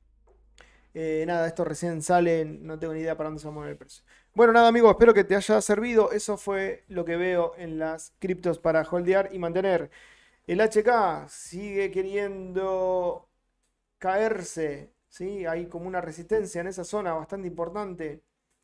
Speaker 1: Eh, nada, esto recién sale, no tengo ni idea para dónde se va a mover el precio. Bueno, nada, amigos, espero que te haya servido. Eso fue lo que veo en las criptos para holdear y mantener. El H K sigue queriendo caerse, ¿sí? Hay como una resistencia en esa zona bastante importante.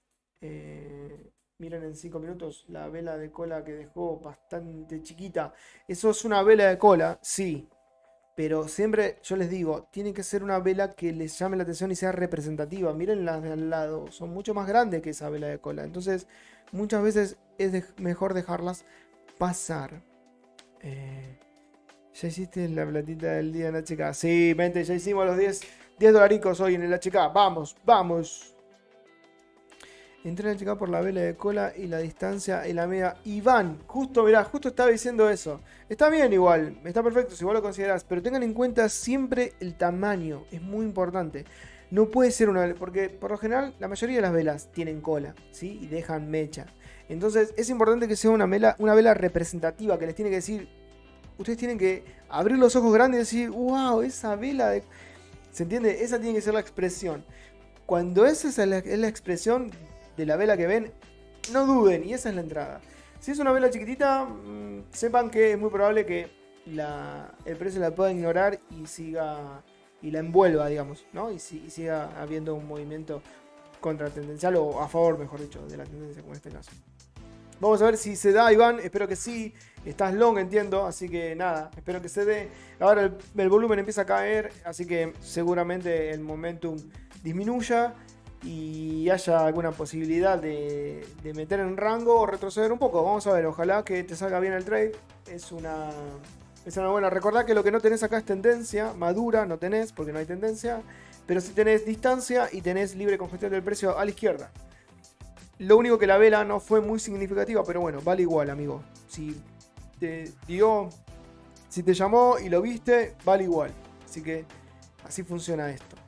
Speaker 1: Eh, miren en cinco minutos la vela de cola que dejó bastante chiquita. Eso es una vela de cola, sí. Pero siempre yo les digo, tiene que ser una vela que les llame la atención y sea representativa. Miren las de al lado, son mucho más grandes que esa vela de cola. Entonces, muchas veces es de- mejor dejarlas pasar. Eh, ¿Ya hiciste la platita del día en H K? Sí, mente, ya hicimos los diez, diez dolaricos hoy en el H K. Vamos, vamos. Entré en el H K por la vela de cola y la distancia en la media. Iván, justo, mirá, justo estaba diciendo eso. Está bien igual, está perfecto si vos lo considerás, pero tengan en cuenta siempre el tamaño, es muy importante. No puede ser una vela, porque por lo general la mayoría de las velas tienen cola, ¿sí? Y dejan mecha. Entonces es importante que sea una vela, una vela representativa, que les tiene que decir, ustedes tienen que abrir los ojos grandes y decir, wow, esa vela de... ¿Se entiende? Esa tiene que ser la expresión. Cuando esa es la, es la expresión de la vela que ven, no duden, y esa es la entrada. Si es una vela chiquitita, mmm, sepan que es muy probable que la, el precio la pueda ignorar y siga y la envuelva, digamos, ¿no? Y, si, y siga habiendo un movimiento contratendencial o a favor, mejor dicho, de la tendencia, como en este caso. Vamos a ver si se da, Iván. Espero que sí. Estás long, entiendo. Así que nada, espero que se dé. Ahora el, el volumen empieza a caer. Así que seguramente el momentum disminuya y haya alguna posibilidad de, de meter en rango o retroceder un poco. Vamos a ver. Ojalá que te salga bien el trade. Es una, es una buena. Recordá que lo que no tenés acá es tendencia madura. No tenés porque no hay tendencia. Pero sí tenés distancia y tenés libre congestión del precio a la izquierda. Lo único que la vela no fue muy significativa, pero bueno, vale igual, amigo. Si te dio, si te llamó y lo viste, vale igual. Así que así funciona esto.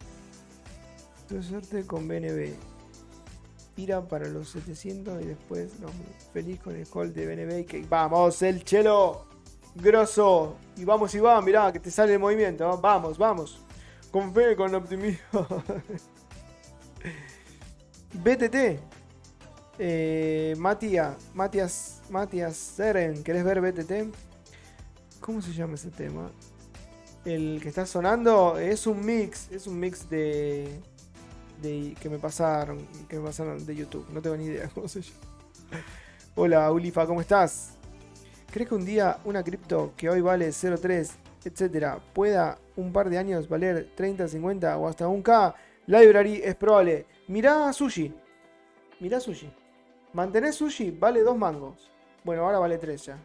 Speaker 1: Tuve suerte con B N B. Ira para los setecientos y después no, feliz con el call de B N B. Que vamos, el chelo grosso. Y vamos, Iván, mirá que te sale el movimiento. ¿No? Vamos, vamos. Con fe, con optimismo. B T T. Eh, Matías, Matías, Matías Seren, ¿querés ver B T T? ¿Cómo se llama ese tema? El que está sonando es un mix, es un mix de, de que me pasaron, que me pasaron de YouTube. No tengo ni idea cómo se llama. Hola, Ulifa, ¿cómo estás? ¿Crees que un día una cripto que hoy vale cero punto tres, etcétera, pueda un par de años valer treinta, cincuenta o hasta un K? Library es probable. Mirá Sushi. Mirá Sushi. Mantener Sushi vale dos mangos. Bueno, ahora vale tres ya.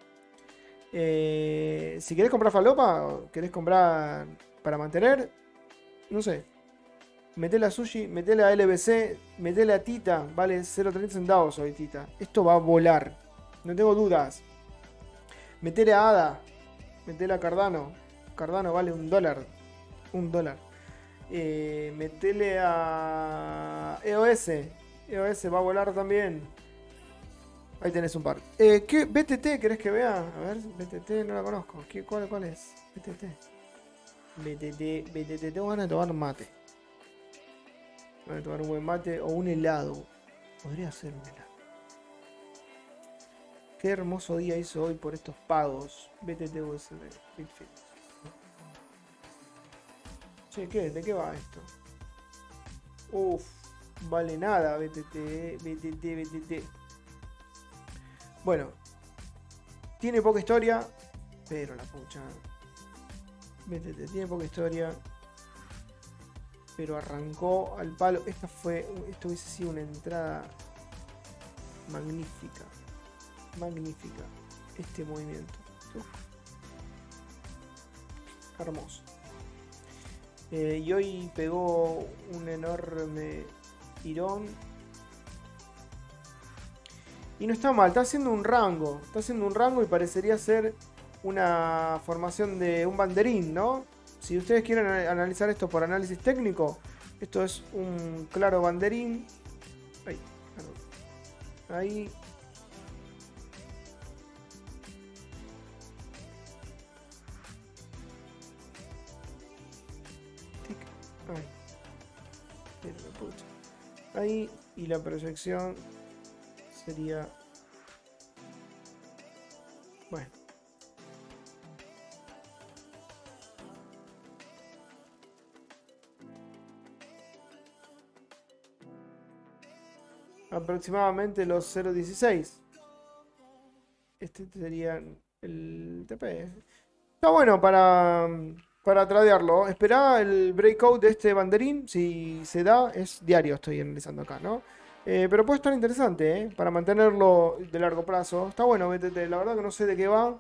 Speaker 1: Eh, si querés comprar falopa o querés comprar para mantener, no sé. Metele a Sushi, metele a L B C, metele a Tita. Vale cero punto treinta centavos hoy Tita. Esto va a volar. No tengo dudas. Metele a Ada. Metele a Cardano. Cardano vale un dólar. Un dólar. Eh, metele a E O S. E O S va a volar también. Ahí tenés un par. Eh, ¿qué B T T querés que vea? A ver, B T T no la conozco. ¿Qué, cuál, ¿Cuál es? B T T. B T T, B T T. Tengo ganas de tomar mate. Voy a tomar un buen mate o un helado. Podría ser un helado. Qué hermoso día hizo hoy por estos pagos. B T T U S D. Bitfinex. Che, ¿qué? ¿De qué va esto? Uff. Vale nada, B T T, B T T, B T T. Bueno, tiene poca historia, pero la pucha. B T T tiene poca historia, pero arrancó al palo. Esta fue, esto hubiese sido una entrada magnífica, magnífica. Este movimiento, esto Hermoso. Eh, y hoy pegó un enorme tirón. Y no está mal, está haciendo un rango. Está haciendo un rango y parecería ser una formación de un banderín, ¿no? Si ustedes quieren analizar esto por análisis técnico, esto es un claro banderín. Ahí. Ahí. Ahí. Ahí. Y la proyección sería... Bueno. Aproximadamente los cero punto dieciséis. Este sería el T P. Está bueno para, para tradearlo. Esperá el breakout de este banderín. Si se da, es diario, estoy analizando acá, ¿no? Eh, pero puede estar interesante, ¿eh? Para mantenerlo de largo plazo. Está bueno, B T T. La verdad que no sé de qué va.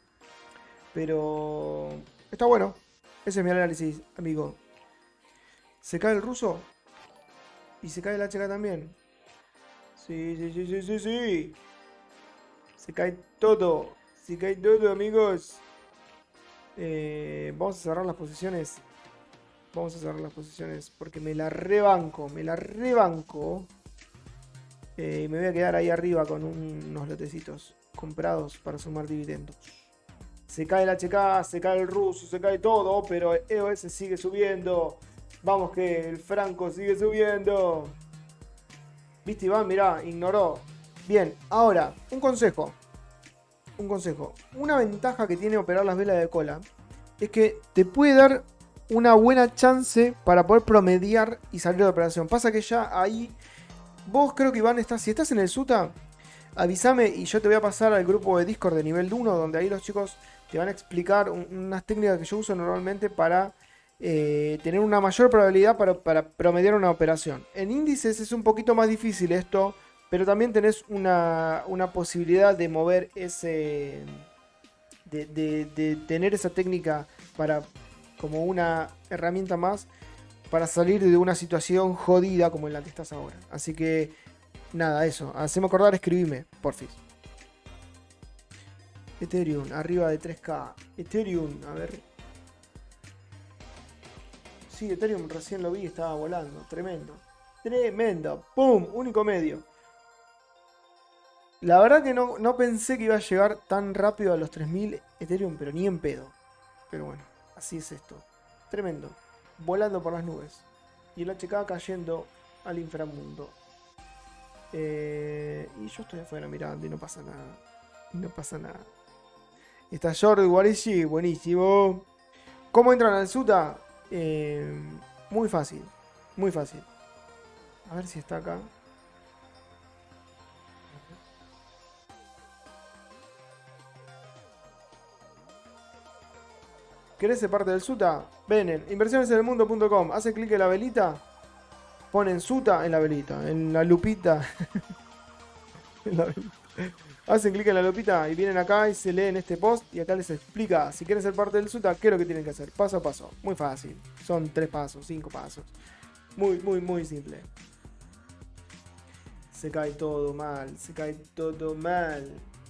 Speaker 1: Pero está bueno. Ese es mi análisis, amigo. ¿Se cae el ruso? ¿Y se cae el H K también? Sí, sí, sí, sí, sí, sí. Se cae todo. Se cae todo, amigos. Eh, vamos a cerrar las posiciones. Vamos a cerrar las posiciones porque me la rebanco. Me la rebanco. Eh, y me voy a quedar ahí arriba con un, unos lotecitos comprados para sumar dividendos. Se cae el H K, se cae el ruso, se cae todo, pero el E O S sigue subiendo. Vamos que el franco sigue subiendo. ¿Viste, Iván? Mirá, ignoró. Bien, ahora, un consejo. Un consejo. Una ventaja que tiene operar las velas de cola es que te puede dar una buena chance para poder promediar y salir de operación. Pasa que ya ahí... Vos creo que Iván estás... Si estás en el SUTA, avísame y yo te voy a pasar al grupo de Discord de nivel uno, donde ahí los chicos te van a explicar un, unas técnicas que yo uso normalmente para eh, tener una mayor probabilidad para, para promediar una operación. En índices es un poquito más difícil esto, pero también tenés una, una posibilidad de mover ese... De, de, de tener esa técnica para como una herramienta más para salir de una situación jodida como en la que estás ahora. Así que, nada, eso. Haceme acordar, escribime, porfis. Ethereum, arriba de tres K. Ethereum, a ver. Sí, Ethereum recién lo vi, estaba volando. Tremendo. Tremendo. ¡Pum! Único medio. La verdad que no, no pensé que iba a llegar tan rápido a los tres mil Ethereum, pero ni en pedo. Pero bueno, así es esto. Tremendo. Volando por las nubes. Y el H K cayendo al inframundo. Eh, y yo estoy afuera mirando y no pasa nada. Y no pasa nada. Está Jordi Guarici, buenísimo. ¿Cómo entran al SUTA? Eh, muy fácil. Muy fácil. A ver si está acá. ¿Querés ser parte del SUTA? Ven en inversiones en el mundo punto com. Hacen clic en la velita. Ponen SUTA en la velita. En la lupita. en la velita. Hacen clic en la lupita y vienen acá y se leen este post. Y acá les explica, si quieren ser parte del SUTA, qué es lo que tienen que hacer. Paso a paso. Muy fácil. Son tres pasos, cinco pasos. Muy, muy, muy simple. Se cae todo mal. Se cae todo mal.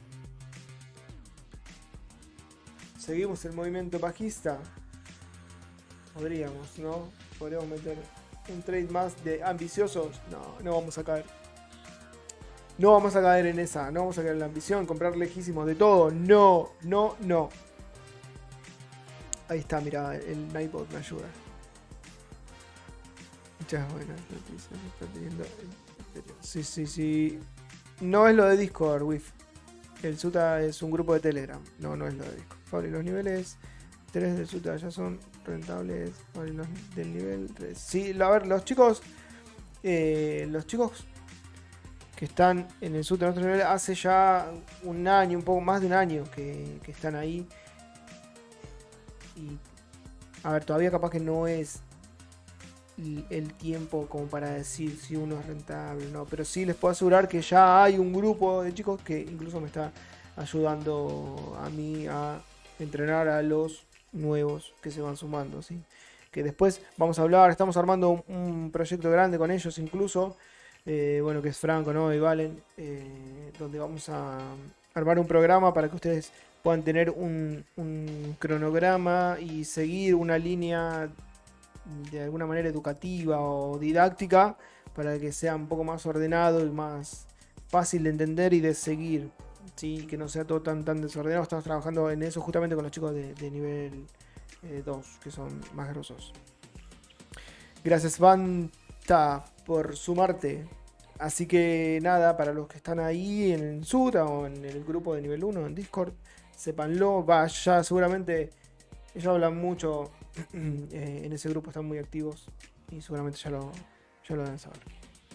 Speaker 1: Seguimos el movimiento bajista. Podríamos, ¿no? Podríamos meter un trade más de ambiciosos. No, no vamos a caer. No vamos a caer en esa. No vamos a caer en la ambición. Comprar lejísimos de todo. No, no, no. Ahí está, mira, el Nightbot me ayuda. Muchas buenas noticias. Está teniendo el... Sí, sí, sí. No es lo de Discord, Wif. El SUTA es un grupo de Telegram. No, no es lo de Discord. Fabri, los niveles tres del SUTA ya son rentables. Fabri, los del nivel tres. Sí, a ver, los chicos. Eh, los chicos que están en el SUTA en otro nivel hace ya un año, un poco más de un año que, que están ahí. Y a ver, todavía capaz que no es el tiempo como para decir si uno es rentable o no, pero sí les puedo asegurar que ya hay un grupo de chicos que incluso me está ayudando a mí a entrenar a los nuevos que se van sumando, ¿sí? Que después vamos a hablar, estamos armando un, un proyecto grande con ellos incluso, eh, bueno, que es Franco, ¿no? Y Valen, eh, donde vamos a armar un programa para que ustedes puedan tener un, un cronograma y seguir una línea de alguna manera educativa o didáctica para que sea un poco más ordenado y más fácil de entender y de seguir, ¿sí? Que no sea todo tan, tan desordenado. Estamos trabajando en eso justamente con los chicos de, de nivel eh, dos, que son más grosos. Gracias, Vanta, por sumarte. Así que nada, para los que están ahí en el Sura o en el grupo de nivel uno en Discord, sépanlo. Va, ya seguramente ellos hablan mucho eh, en ese grupo, están muy activos y seguramente ya lo, ya lo deben saber.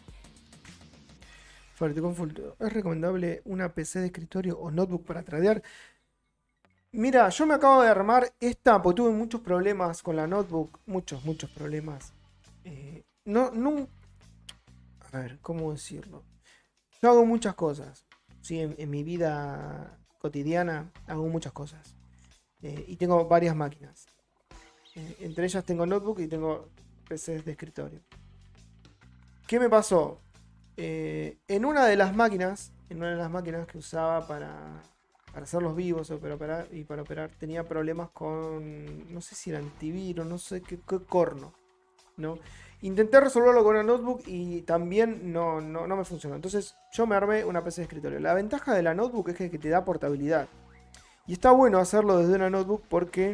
Speaker 1: Fuerte consulto. ¿Es recomendable una P C de escritorio o notebook para tradear? Mira, yo me acabo de armar esta porque tuve muchos problemas con la notebook. Muchos, muchos problemas. Eh, no, no. A ver, ¿cómo decirlo? Yo hago muchas cosas. Sí, en, en mi vida cotidiana hago muchas cosas. Eh, y tengo varias máquinas. Eh, entre ellas tengo notebook y tengo P Cs de escritorio. ¿Qué me pasó? Eh, en una de las máquinas, en una de las máquinas que usaba para, para hacer los vivos o para operar, y para operar, tenía problemas con, no sé si era antivirus, no sé qué, qué corno, ¿no? Intenté resolverlo con una notebook y también no, no, no me funcionó. Entonces yo me armé una P C de escritorio. La ventaja de la notebook es que, que te da portabilidad. Y está bueno hacerlo desde una notebook porque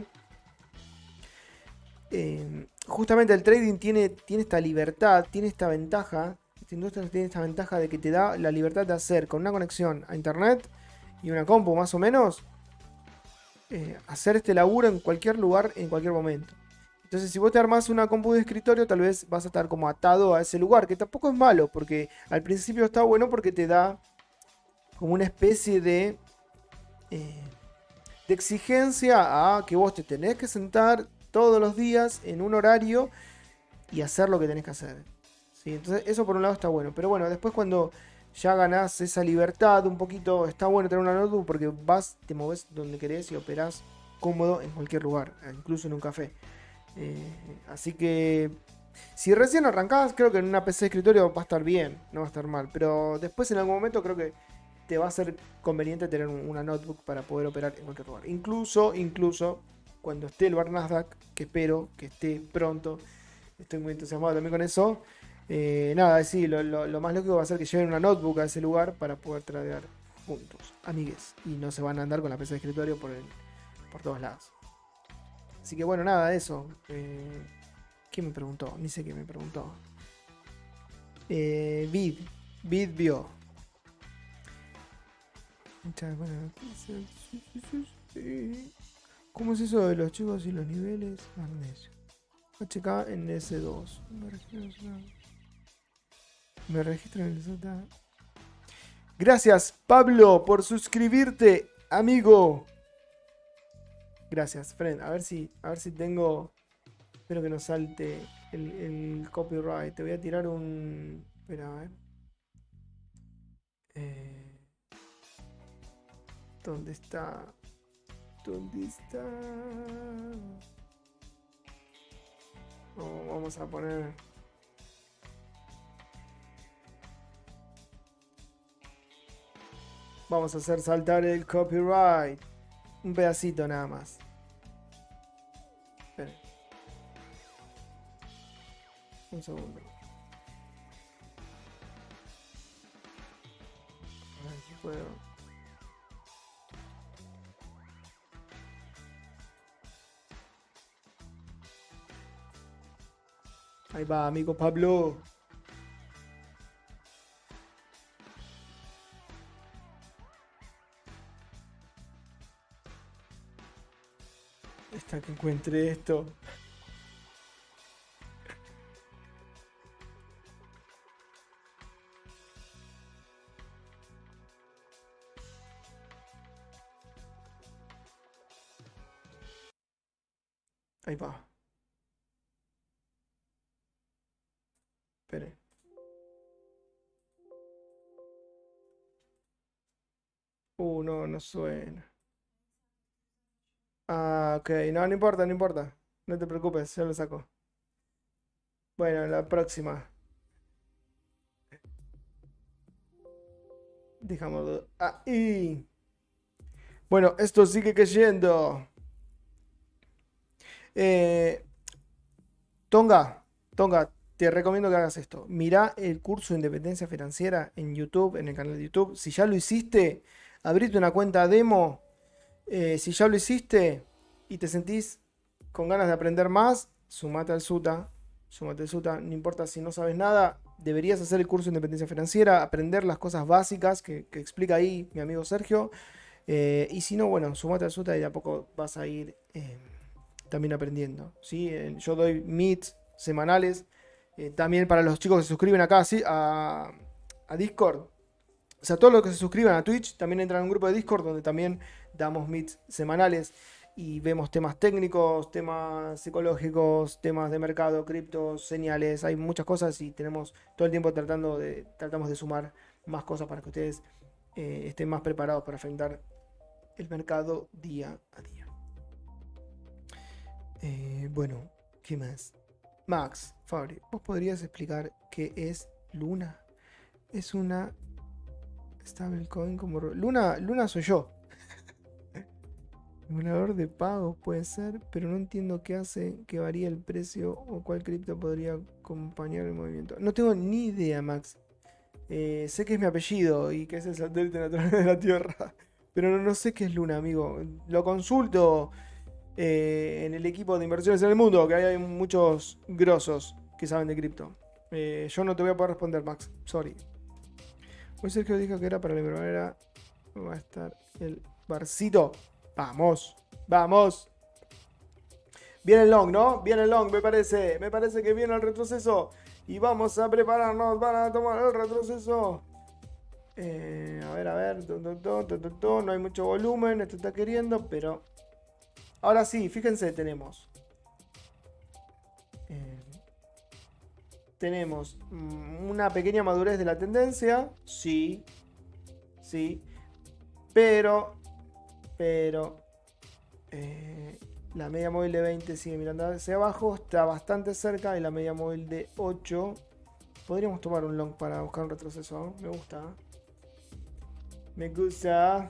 Speaker 1: eh, justamente el trading tiene, tiene esta libertad, tiene esta ventaja. Esta industria tiene esta ventaja de que te da la libertad de hacer con una conexión a internet y una compu más o menos, eh, hacer este laburo en cualquier lugar, en cualquier momento. Entonces, si vos te armás una compu de escritorio, tal vez vas a estar como atado a ese lugar, que tampoco es malo, porque al principio está bueno porque te da como una especie de, eh, de exigencia a que vos te tenés que sentar todos los días en un horario y hacer lo que tenés que hacer. ¿Sí? Entonces, eso por un lado está bueno. Pero bueno, después cuando ya ganás esa libertad un poquito, está bueno tener una notebook porque vas, te moves donde querés y operás cómodo en cualquier lugar, incluso en un café. Eh, así que si recién arrancás, creo que en una P C de escritorio va a estar bien, no va a estar mal. Pero después en algún momento creo que te va a ser conveniente tener una notebook para poder operar en cualquier lugar. Incluso, incluso cuando esté el bar Nasdaq, que espero que esté pronto, estoy muy entusiasmado también con eso. Eh, nada, sí, lo, lo, lo más lógico va a ser que lleven una notebook a ese lugar para poder tradear juntos, amigues. Y no se van a andar con la P C de escritorio por, el, por todos lados. Así que bueno, nada, eso. Eh, ¿Quién me preguntó? Ni sé quién me preguntó. Eh, Vid. Vid vio. Muchas buenas noticias. Sí, sí, sí, sí. ¿Cómo es eso de los chicos y los niveles? Magnesio. H K en S dos. Me registro, me registro en el Z. Gracias, Pablo, por suscribirte, amigo. Gracias, friend. A ver si, a ver si tengo. Espero que no salte el, el copyright. Te voy a tirar un. Espera, a ver. Eh, ¿Dónde está? ¿Dónde está? Oh, vamos a poner. Vamos a hacer saltar el copyright. Un pedacito nada más. Esperen. Un segundo. A ver si puedo. Ahí va, amigo Pablo. Hasta que encuentre esto. Ahí va. Esperen. Uh, no, no suena. Ah, ok. No, no importa, no importa. No te preocupes, ya lo saco. Bueno, la próxima. Dejamos. Ahí. Bueno, esto sigue cayendo. Eh, Tonga, Tonga, te recomiendo que hagas esto. Mirá el curso de independencia financiera en YouTube, en el canal de YouTube. Si ya lo hiciste, abrite una cuenta demo. Eh, si ya lo hiciste y te sentís con ganas de aprender más, sumate al SUTA. Sumate al SUTA. No importa si no sabes nada, deberías hacer el curso de independencia financiera, aprender las cosas básicas que, que explica ahí mi amigo Sergio. Eh, y si no, bueno, sumate al SUTA y de a poco vas a ir eh, también aprendiendo. ¿Sí? Eh, yo doy meets semanales. Eh, también para los chicos que se suscriben acá ¿sí? a, a Discord. O sea, todos los que se suscriban a Twitch también entran a un grupo de Discord donde también damos meets semanales y vemos temas técnicos, temas psicológicos, temas de mercado, criptos, señales. Hay muchas cosas y tenemos todo el tiempo tratando de, tratamos de sumar más cosas para que ustedes eh, estén más preparados para enfrentar el mercado día a día. Eh, bueno, ¿qué más? Max, Fabri, ¿vos podrías explicar qué es Luna? Es una stablecoin como... Luna, Luna soy yo. Simulador de pagos puede ser, pero no entiendo qué hace que varíe el precio o cuál cripto podría acompañar el movimiento. No tengo ni idea, Max. Eh, sé que es mi apellido y que es el satélite natural de la Tierra, pero no, no sé qué es Luna, amigo. Lo consulto eh, en el equipo de inversiones en el mundo, que hay muchos grosos que saben de cripto. Eh, yo no te voy a poder responder, Max. Sorry. Hoy Sergio dijo que era para la primavera. Va a estar el barcito. Vamos, vamos. Viene el long, ¿no? Viene el long, me parece. Me parece que viene el retroceso. Y vamos a prepararnos para tomar el retroceso. Eh, a ver, a ver. Tu, tu, tu, tu, tu, tu. No hay mucho volumen. Esto está queriendo, pero... Ahora sí, fíjense, tenemos. Eh, tenemos una pequeña madurez de la tendencia. Sí. Sí. Pero... Pero... Eh, la media móvil de veinte sigue mirando hacia abajo. Está bastante cerca. Y la media móvil de ocho. Podríamos tomar un long para buscar un retroceso. Me gusta. Me gusta.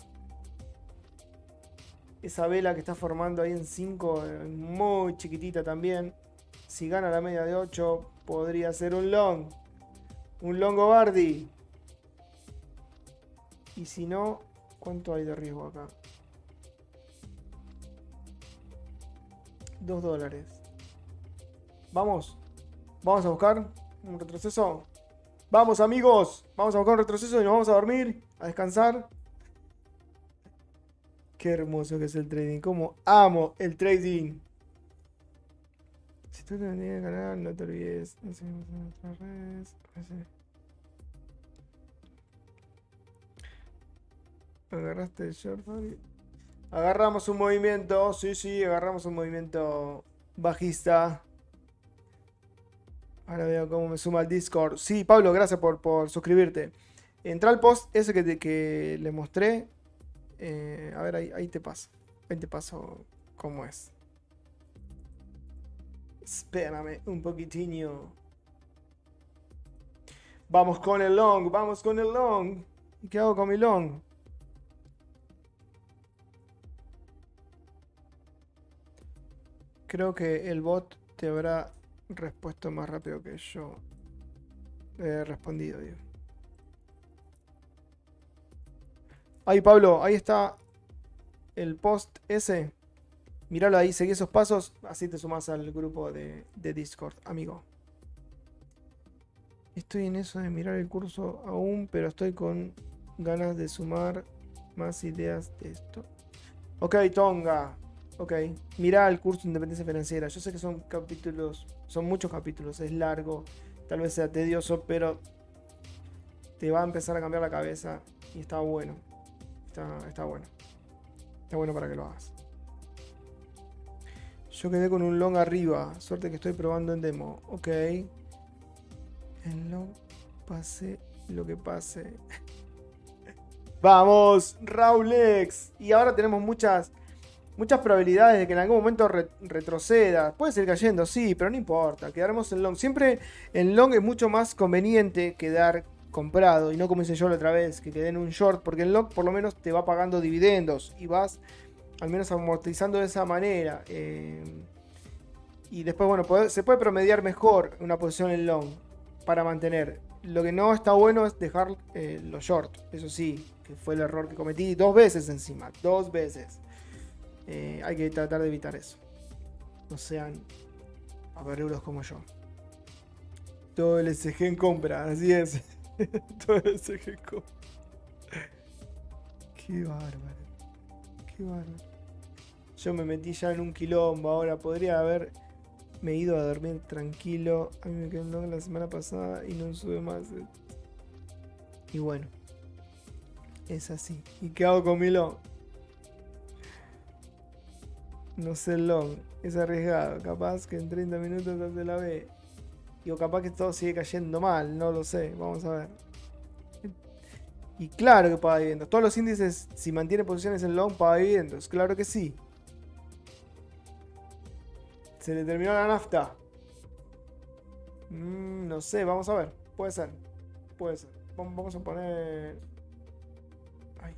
Speaker 1: Esa vela que está formando ahí en cinco. Muy chiquitita también. Si gana la media de ocho. Podría ser un long. Un longobardi. Y si no, ¿cuánto hay de riesgo acá? dos dólares. Vamos. Vamos a buscar un retroceso. Vamos, amigos. Vamos a buscar un retroceso y nos vamos a dormir. A descansar. Qué hermoso que es el trading. Como amo el trading. Si tú te vendías el canal, no te olvides. Nos seguimos en nuestras redes. Agarraste el short, Fabi. Agarramos un movimiento. Sí, sí, agarramos un movimiento bajista. Ahora veo cómo me suma el Discord. Sí, Pablo, gracias por, por suscribirte. Entra al post ese que, te, que le mostré. Eh, a ver, ahí, ahí te paso. Ahí te paso cómo es. Espérame un poquitinho. Vamos con el long, vamos con el long. ¿Y qué hago con mi long? Creo que el bot te habrá respuesto más rápido que yo he respondido, digo. Ahí, Pablo, ahí está el post ese. Míralo ahí, seguí esos pasos, así te sumas al grupo de, de Discord, amigo. Estoy en eso de mirar el curso aún, pero estoy con ganas de sumar más ideas de esto. Ok, Tonga. Ok, mirá el curso de independencia financiera. Yo sé que son capítulos, son muchos capítulos, es largo, tal vez sea tedioso, pero te va a empezar a cambiar la cabeza y está bueno. Está, está bueno. Está bueno para que lo hagas. Yo quedé con un long arriba. Suerte que estoy probando en demo. Ok. El long pase lo que pase. Vamos, Raulex. Y ahora tenemos muchas, muchas probabilidades de que en algún momento re retroceda. Puede seguir cayendo, sí, pero no importa. Quedaremos en long. Siempre en long es mucho más conveniente quedar comprado. Y no como hice yo la otra vez, que quedé en un short. Porque en long por lo menos te va pagando dividendos. Y vas al menos amortizando de esa manera. Eh, y después, bueno, puede, se puede promediar mejor una posición en long para mantener. Lo que no está bueno es dejar eh, los short. Eso sí, que fue el error que cometí dos veces encima. Dos veces. Eh, hay que tratar de evitar eso. No sean avarulos como yo. Todo el S G en compra, así es. Todo el S G en compra. Qué bárbaro. Qué bárbaro. Yo me metí ya en un quilombo ahora. Podría haber me ido a dormir tranquilo. A mí me quedó un long la semana pasada y no sube más. Y bueno. Es así. ¿Y qué hago con mi long? No sé el long. Es arriesgado. Capaz que en treinta minutos hace la B. Digo, capaz que todo sigue cayendo mal. No lo sé. Vamos a ver. Y claro que paga dividendos. Todos los índices, si mantiene posiciones en long, paga dividendos. Claro que sí. Se le terminó la nafta. Mm, no sé, vamos a ver. Puede ser. Puede ser. Vamos a poner... Ay.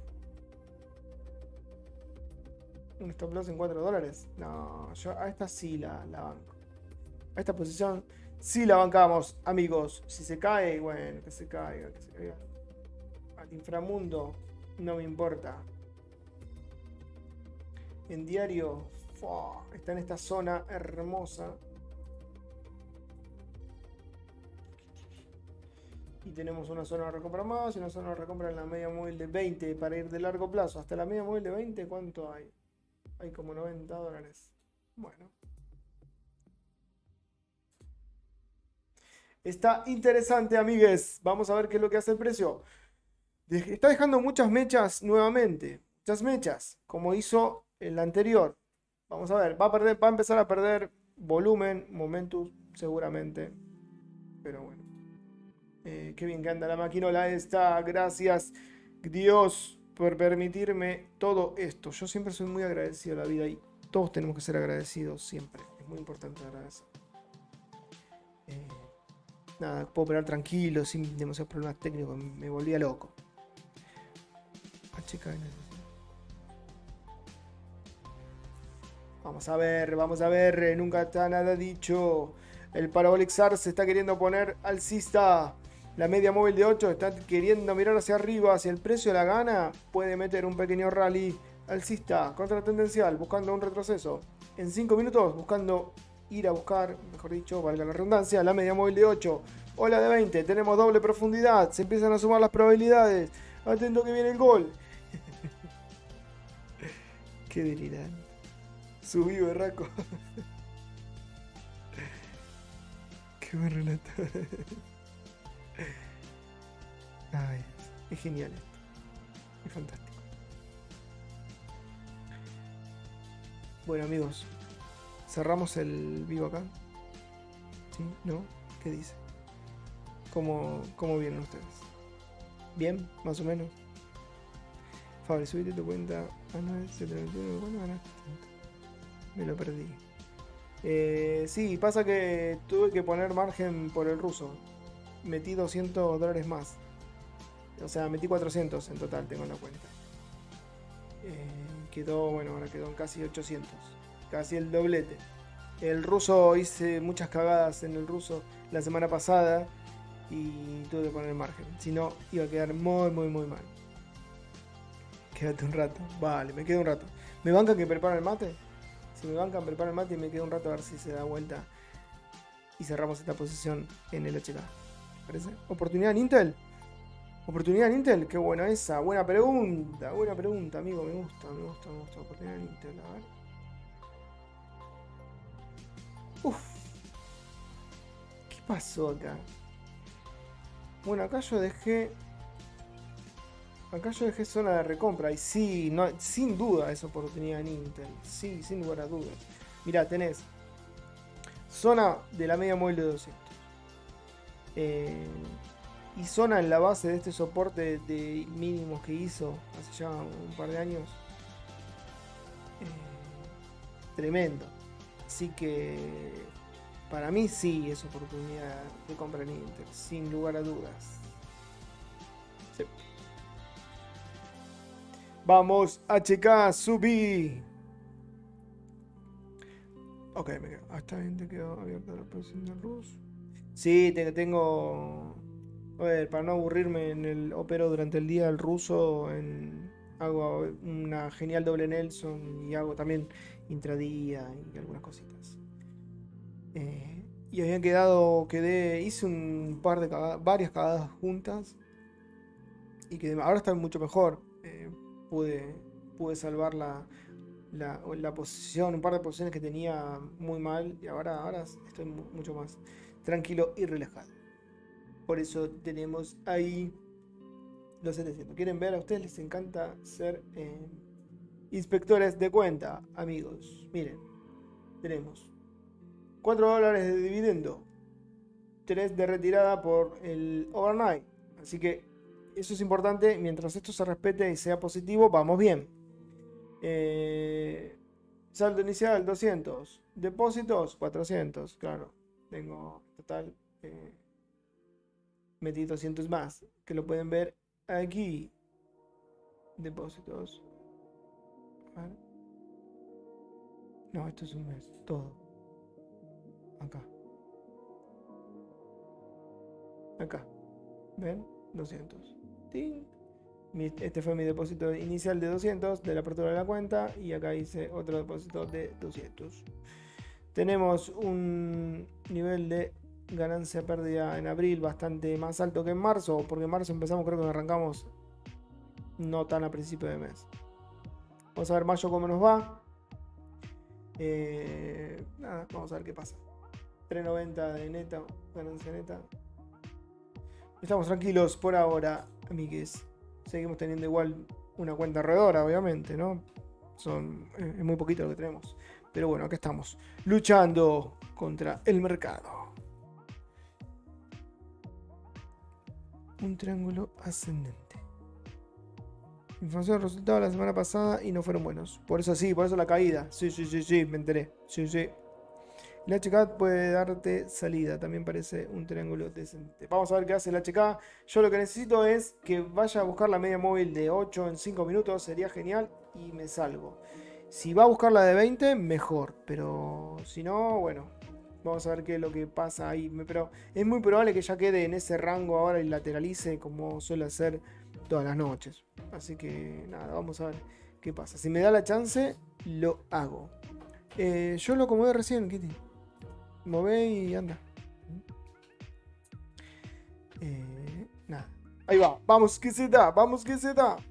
Speaker 1: Un stop loss en cuatro dólares. No, yo a esta sí la, la banco. A esta posición sí la bancamos, amigos. Si se cae, bueno, que se caiga, que se caiga. Al inframundo no me importa. En diario, ¡fua! Está en esta zona hermosa. Y tenemos una zona de recompra más y una zona de recompra en la media móvil de veinte para ir de largo plazo. Hasta la media móvil de veinte, ¿cuánto hay? Hay como noventa dólares. Bueno. Está interesante, amigues. Vamos a ver qué es lo que hace el precio. Está dejando muchas mechas nuevamente. Muchas mechas, como hizo el anterior. Vamos a ver. Va a, perder, va a empezar a perder volumen, momentum, seguramente. Pero bueno. Eh, qué bien que anda la maquinola esta. Gracias, Dios, por permitirme todo esto. Yo siempre soy muy agradecido a la vida y todos tenemos que ser agradecidos siempre. Es muy importante agradecer. Eh, nada, puedo operar tranquilo, sin demasiados problemas técnicos. Me volvía loco. H K N. Vamos a ver, vamos a ver. Nunca está nada dicho. El Parabolic S A R se está queriendo poner alcista. La media móvil de ocho está queriendo mirar hacia arriba. Si el precio la gana, puede meter un pequeño rally alcista contratendencial, buscando un retroceso. En cinco minutos, buscando ir a buscar, mejor dicho, valga la redundancia, la media móvil de ocho. O la de veinte. Tenemos doble profundidad. Se empiezan a sumar las probabilidades. Atento que viene el gol. Qué delirante. Subí, berraco. Qué buen relato. Ay, es genial esto. Es fantástico. Bueno, amigos, cerramos el vivo acá. ¿Sí? ¿No? ¿Qué dice? ¿Cómo, cómo vienen ustedes? ¿Bien? ¿Más o menos? Fabri, subite tu cuenta. Ah, no, es setenta y uno. ¿Cuándo ganaste tanto? Me lo perdí. Eh, sí, pasa que tuve que poner margen por el ruso. Metí doscientos dólares más. O sea, metí cuatrocientos en total, tengo en la cuenta. Eh, quedó, bueno, ahora quedó en casi ochocientos. Casi el doblete. El ruso, hice muchas cagadas en el ruso la semana pasada y tuve que poner margen. Si no, iba a quedar muy, muy, muy mal. Quédate un rato. Vale, me quedo un rato. ¿Me bancan que preparo el mate? Si me bancan, preparo el mate y me quedo un rato a ver si se da vuelta. Y cerramos esta posición en el H K. ¿Parece? ¿Oportunidad en Intel? ¿Oportunidad en Intel? Qué buena esa. Buena pregunta. Buena pregunta, amigo. Me gusta, me gusta, me gusta. Oportunidad en Intel. A ver. Uf. ¿Qué pasó acá? Bueno, acá yo dejé... Acá yo dejé zona de recompra. Y sí, no, sin duda es oportunidad en Intel. Sí, sin lugar a dudas. Mirá, tenés zona de la media móvil de doscientos. Eh, y zona en la base de este soporte de mínimos que hizo hace ya un par de años. Eh, tremendo. Así que para mí sí es oportunidad de compra en Inter, sin lugar a dudas. Sí. Vamos, H K, subí. Ok, me quedo. Hasta bien te quedó abierta la posición del ruso. Sí, te, tengo. A ver, para no aburrirme en el opero durante el día el ruso, en, hago una genial doble Nelson y hago también intradía y algunas cositas. Eh, y habían quedado, quedé, hice un par de cagadas, varias cagadas juntas y que ahora está mucho mejor. Eh, pude, pude salvar la, la, la posición, un par de posiciones que tenía muy mal y ahora, ahora estoy mucho más tranquilo y relajado. Por eso tenemos ahí los setecientos. ¿Quieren ver? A ustedes les encanta ser eh, inspectores de cuenta, amigos. Miren, tenemos cuatro dólares de dividendo, tres de retirada por el overnight. Así que eso es importante. Mientras esto se respete y sea positivo, vamos bien. Eh, saldo inicial doscientos. Depósitos cuatrocientos. Claro, tengo total. Eh, metí doscientos más, que lo pueden ver aquí. Depósitos. ¿Vale? No, esto es un mes, todo. Acá. Acá. ¿Ven? doscientos. ¡Ting! Este fue mi depósito inicial de doscientos de la apertura de la cuenta. Y acá hice otro depósito de doscientos. Tenemos un nivel de ganancia pérdida en abril bastante más alto que en marzo, porque en marzo empezamos, creo que arrancamos no tan a principio de mes. Vamos a ver mayo cómo nos va. Eh, nada, vamos a ver qué pasa. tres noventa de neta, ganancia neta. Estamos tranquilos por ahora, amigues. Seguimos teniendo igual una cuenta alrededor, obviamente, ¿no? Son, es muy poquito lo que tenemos. Pero bueno, acá estamos, luchando contra el mercado. Un triángulo ascendente. Información de resultados la semana pasada y no fueron buenos. Por eso sí, por eso la caída. Sí, sí, sí, sí, me enteré. Sí, sí. El H K puede darte salida. También parece un triángulo decente. Vamos a ver qué hace el H K. Yo lo que necesito es que vaya a buscar la media móvil de ocho en cinco minutos. Sería genial y me salgo. Si va a buscar la de veinte, mejor. Pero si no, bueno. Vamos a ver qué es lo que pasa ahí. Pero es muy probable que ya quede en ese rango ahora y lateralice como suele hacer todas las noches. Así que nada, vamos a ver qué pasa. Si me da la chance, lo hago. Eh, yo lo acomodé recién, Kitty. Mové y anda. Eh, nada. Ahí va. Vamos que se da. Vamos que se da.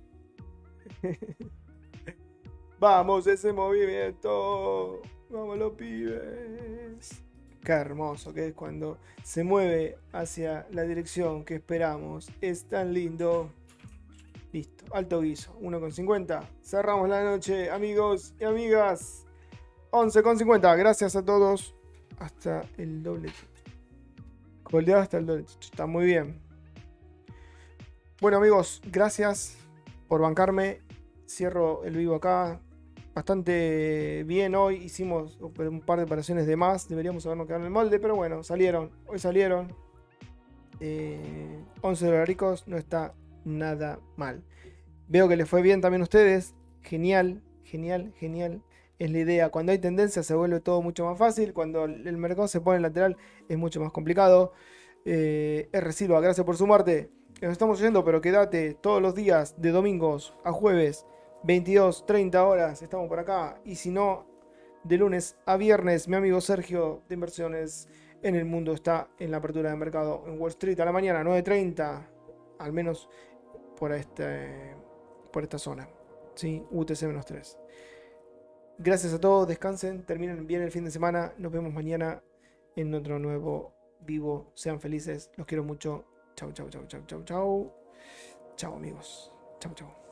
Speaker 1: Vamos ese movimiento. Vamos los pibes. Qué hermoso que es cuando se mueve hacia la dirección que esperamos. Es tan lindo. Listo, alto guiso, uno con cincuenta. Cerramos la noche, amigos y amigas. once con cincuenta, gracias a todos. Hasta el doble. Coldeado hasta el doble. Está muy bien. Bueno, amigos, gracias por bancarme. Cierro el vivo acá. Bastante bien hoy. Hicimos un par de operaciones de más. Deberíamos habernos quedado en el molde, pero bueno, salieron. Hoy salieron. Eh, once dolaricos, no está nada mal. Veo que les fue bien también a ustedes. Genial, genial, genial. Es la idea. Cuando hay tendencia se vuelve todo mucho más fácil. Cuando el mercado se pone lateral es mucho más complicado. Eh, R. Silva, gracias por sumarte. Nos estamos yendo, pero quédate todos los días de domingos a jueves, veintidós, treinta horas. Estamos por acá. Y si no, de lunes a viernes, mi amigo Sergio de Inversiones en el Mundo está en la apertura de mercado en Wall Street a la mañana, nueve treinta. Al menos por, este, por esta zona. ¿Sí? U T C menos tres. Gracias a todos, descansen, terminen bien el fin de semana. Nos vemos mañana en otro nuevo vivo. Sean felices, los quiero mucho. Chau, chau, chau, chau, chau, chau. Chau, amigos. Chau, chau.